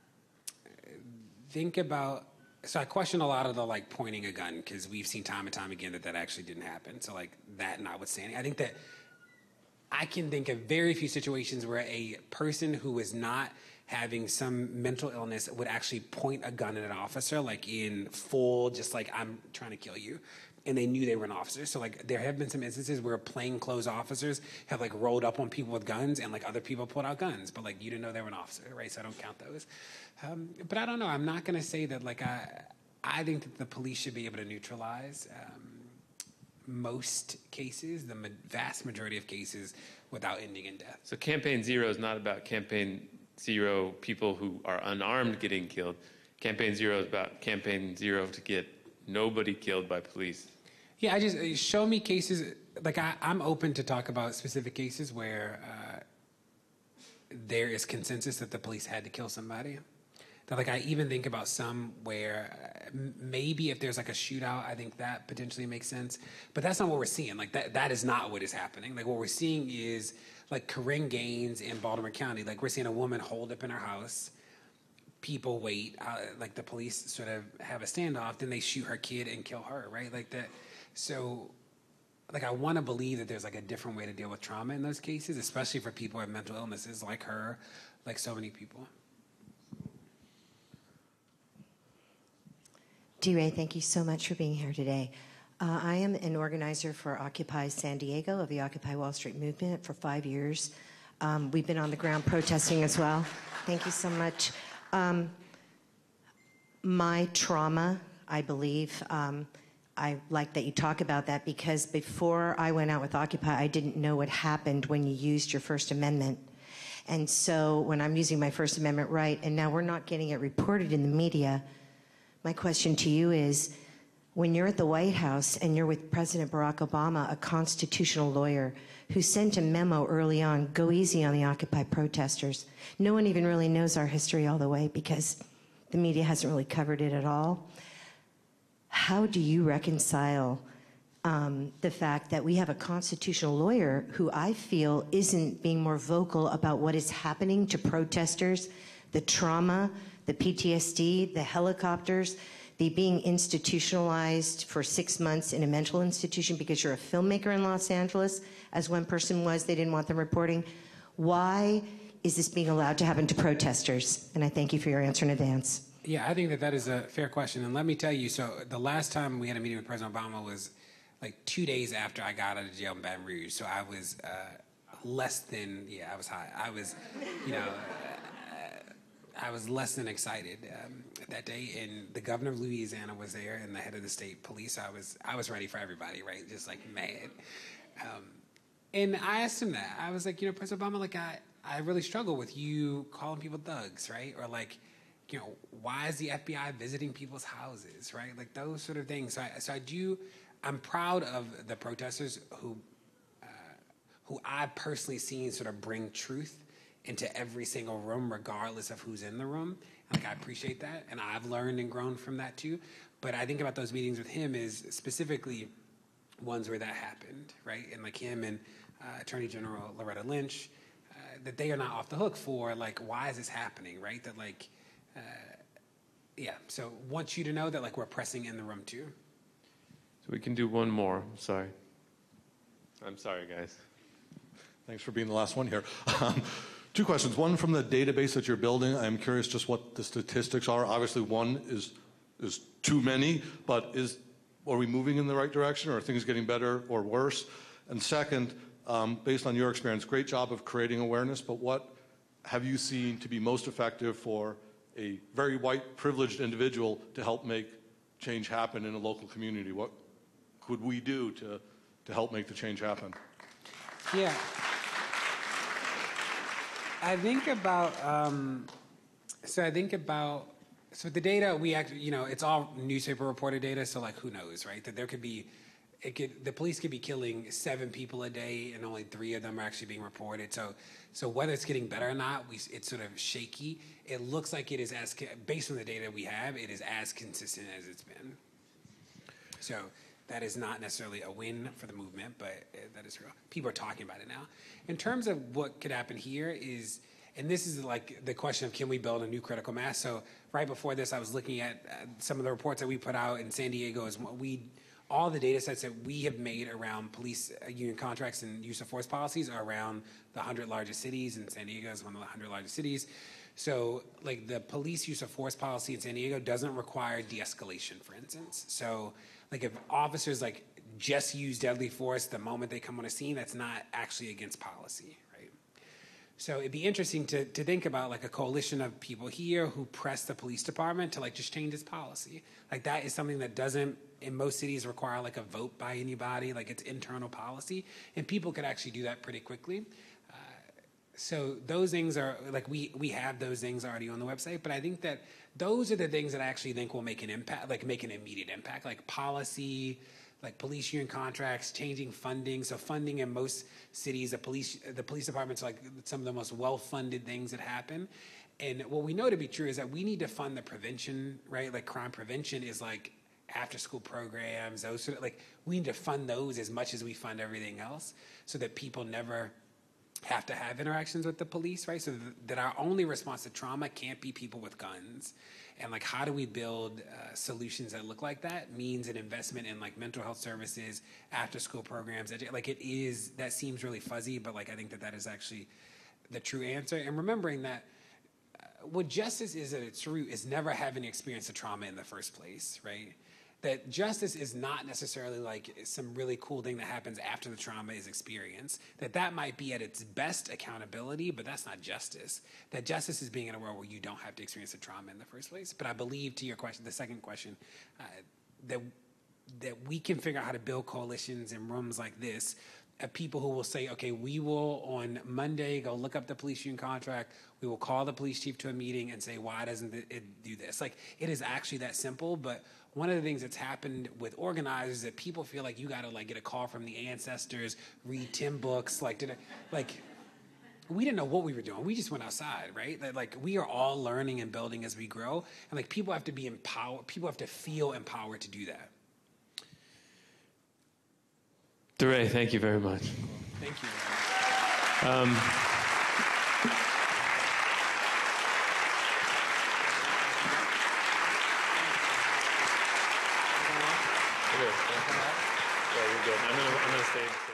think about, so I question a lot of the, like, pointing a gun, because we've seen time and time again that that actually didn't happen. So, like, that notwithstanding, I think that I can think of very few situations where a person who is not having some mental illness would actually point a gun at an officer, like, in full, just like, I'm trying to kill you. And they knew they were an officer. So, like, there have been some instances where plainclothes officers have, like, rolled up on people with guns, and, like, other people pulled out guns. But, like, you didn't know they were an officer, right? So I don't count those. Um, but I don't know. I'm not going to say that, like, I I think that the police should be able to neutralize um, most cases, the ma- vast majority of cases, without ending in death. So Campaign Zero is not about Campaign Zero people who are unarmed getting killed. Campaign Zero is about Campaign Zero to get nobody killed by police. Yeah, I just show me cases. Like, I, I'm open to talk about specific cases where uh, there is consensus that the police had to kill somebody. That, like, I even think about some where uh, m- maybe if there's, like, a shootout, I think that potentially makes sense. But that's not what we're seeing. Like, that that is not what is happening. Like, what we're seeing is, like, Corinne Gaines in Baltimore County. Like, we're seeing a woman holed up in her house. People wait, uh, like, the police sort of have a standoff, then they shoot her kid and kill her, right? Like that. So, like, I want to believe that there's, like, a different way to deal with trauma in those cases, especially for people with mental illnesses like her, like so many people. D-Ray, thank you so much for being here today. Uh, I am an organizer for Occupy San Diego of the Occupy Wall Street movement for five years. Um, we've been on the ground protesting as well. Thank you so much. Um, my trauma, I believe, um, I like that you talk about that, because before I went out with Occupy, I didn't know what happened when you used your First Amendment. And so when I'm using my First Amendment right, and now we're not getting it reported in the media, my question to you is, when you're at the White House and you're with President Barack Obama, a constitutional lawyer who sent a memo early on, go easy on the Occupy protesters. No one even really knows our history all the way because the media hasn't really covered it at all. How do you reconcile um, the fact that we have a constitutional lawyer who I feel isn't being more vocal about what is happening to protesters, the trauma, the P T S D, the helicopters, the being institutionalized for six months in a mental institution because you're a filmmaker in Los Angeles, as one person was, they didn't want them reporting. Why is this being allowed to happen to protesters? And I thank you for your answer in advance. Yeah, I think that that is a fair question. And let me tell you, so the last time we had a meeting with President Obama was like two days after I got out of jail in Baton Rouge. So I was uh, less than, yeah, I was high. I was, you know, uh, I was less than excited um, that day. And the governor of Louisiana was there and the head of the state police. I was, I was ready for everybody, right? Just like mad. Um, and I asked him that. I was like, you know, President Obama, like I, I really struggle with you calling people thugs, right? Or like, you know, why is the F B I visiting people's houses, right? Like those sort of things. So I, so I do, I'm proud of the protesters who, uh, who I personally seen sort of bring truth into every single room, regardless of who's in the room. Like I appreciate that, and I've learned and grown from that too. But I think about those meetings with him is specifically ones where that happened, right? And like him and uh, Attorney General Loretta Lynch, uh, that they are not off the hook for like, why is this happening, right? That like. Uh, yeah, so want you to know that like we're pressing in the room too. So we can do one more. Sorry. I'm sorry, guys. Thanks for being the last one here. Um, two questions. One, from the database that you're building, I'm curious just what the statistics are. Obviously, one is is too many, but is are we moving in the right direction, or are things getting better or worse? And second, um, based on your experience, great job of creating awareness, but what have you seen to be most effective for a very white, privileged individual to help make change happen in a local community? What could we do to, to help make the change happen? Yeah. I think about, um, so I think about, so the data we actually, you know, it's all newspaper reported data, so like who knows, right? That there could be, it could, the police could be killing seven people a day and only three of them are actually being reported. So, so whether it's getting better or not, we, it's sort of shaky. It looks like it is as, based on the data we have, it is as consistent as it's been. So that is not necessarily a win for the movement, but that is real. People are talking about it now. In terms of what could happen here is, and this is like the question of can we build a new critical mass? So right before this, I was looking at uh, some of the reports that we put out in San Diego is what we, all the data sets that we have made around police uh, union contracts and use of force policies are around the one hundred largest cities, and San Diego is one of the one hundred largest cities. So like the police use of force policy in San Diego doesn't require de-escalation, for instance. So like if officers like just use deadly force the moment they come on a scene, that's not actually against policy, right? So it'd be interesting to, to think about like a coalition of people here who press the police department to like just change its policy. Like that is something that doesn't in most cities require like a vote by anybody, like it's internal policy, and people could actually do that pretty quickly. Uh, so those things are like we we have those things already on the website, but I think that those are the things that I actually think will make an impact, like make an immediate impact, like policy, like police union contracts, changing funding. So funding in most cities, the police the police departments are like some of the most well-funded things that happen. And what we know to be true is that we need to fund the prevention, right? Like crime prevention is like after school programs, those sort of, like we need to fund those as much as we fund everything else so that people never have to have interactions with the police, right? So th that our only response to trauma can't be people with guns. And like how do we build uh, solutions that look like that means an investment in like mental health services, after school programs. Like it is, that seems really fuzzy, but like I think that that is actually the true answer. And remembering that uh, what justice is at its root is never having experienced a trauma in the first place, right? That justice is not necessarily like some really cool thing that happens after the trauma is experienced. That that might be at its best accountability, but that's not justice. That justice is being in a world where you don't have to experience the trauma in the first place. But I believe, to your question, the second question, uh, that that we can figure out how to build coalitions in rooms like this of people who will say, okay, we will on Monday go look up the police union contract. We will call the police chief to a meeting and say, why doesn't it do this? Like, it is actually that simple, but one of the things that's happened with organizers is that people feel like you got to like get a call from the ancestors, read ten books, like did I, like we didn't know what we were doing. We just went outside, right? Like, like we are all learning and building as we grow, and like people have to be empowered. People have to feel empowered to do that. DeRay, thank you very much. Thank you. Um, Yeah, you're good. I'm gonna, I'm gonna stay.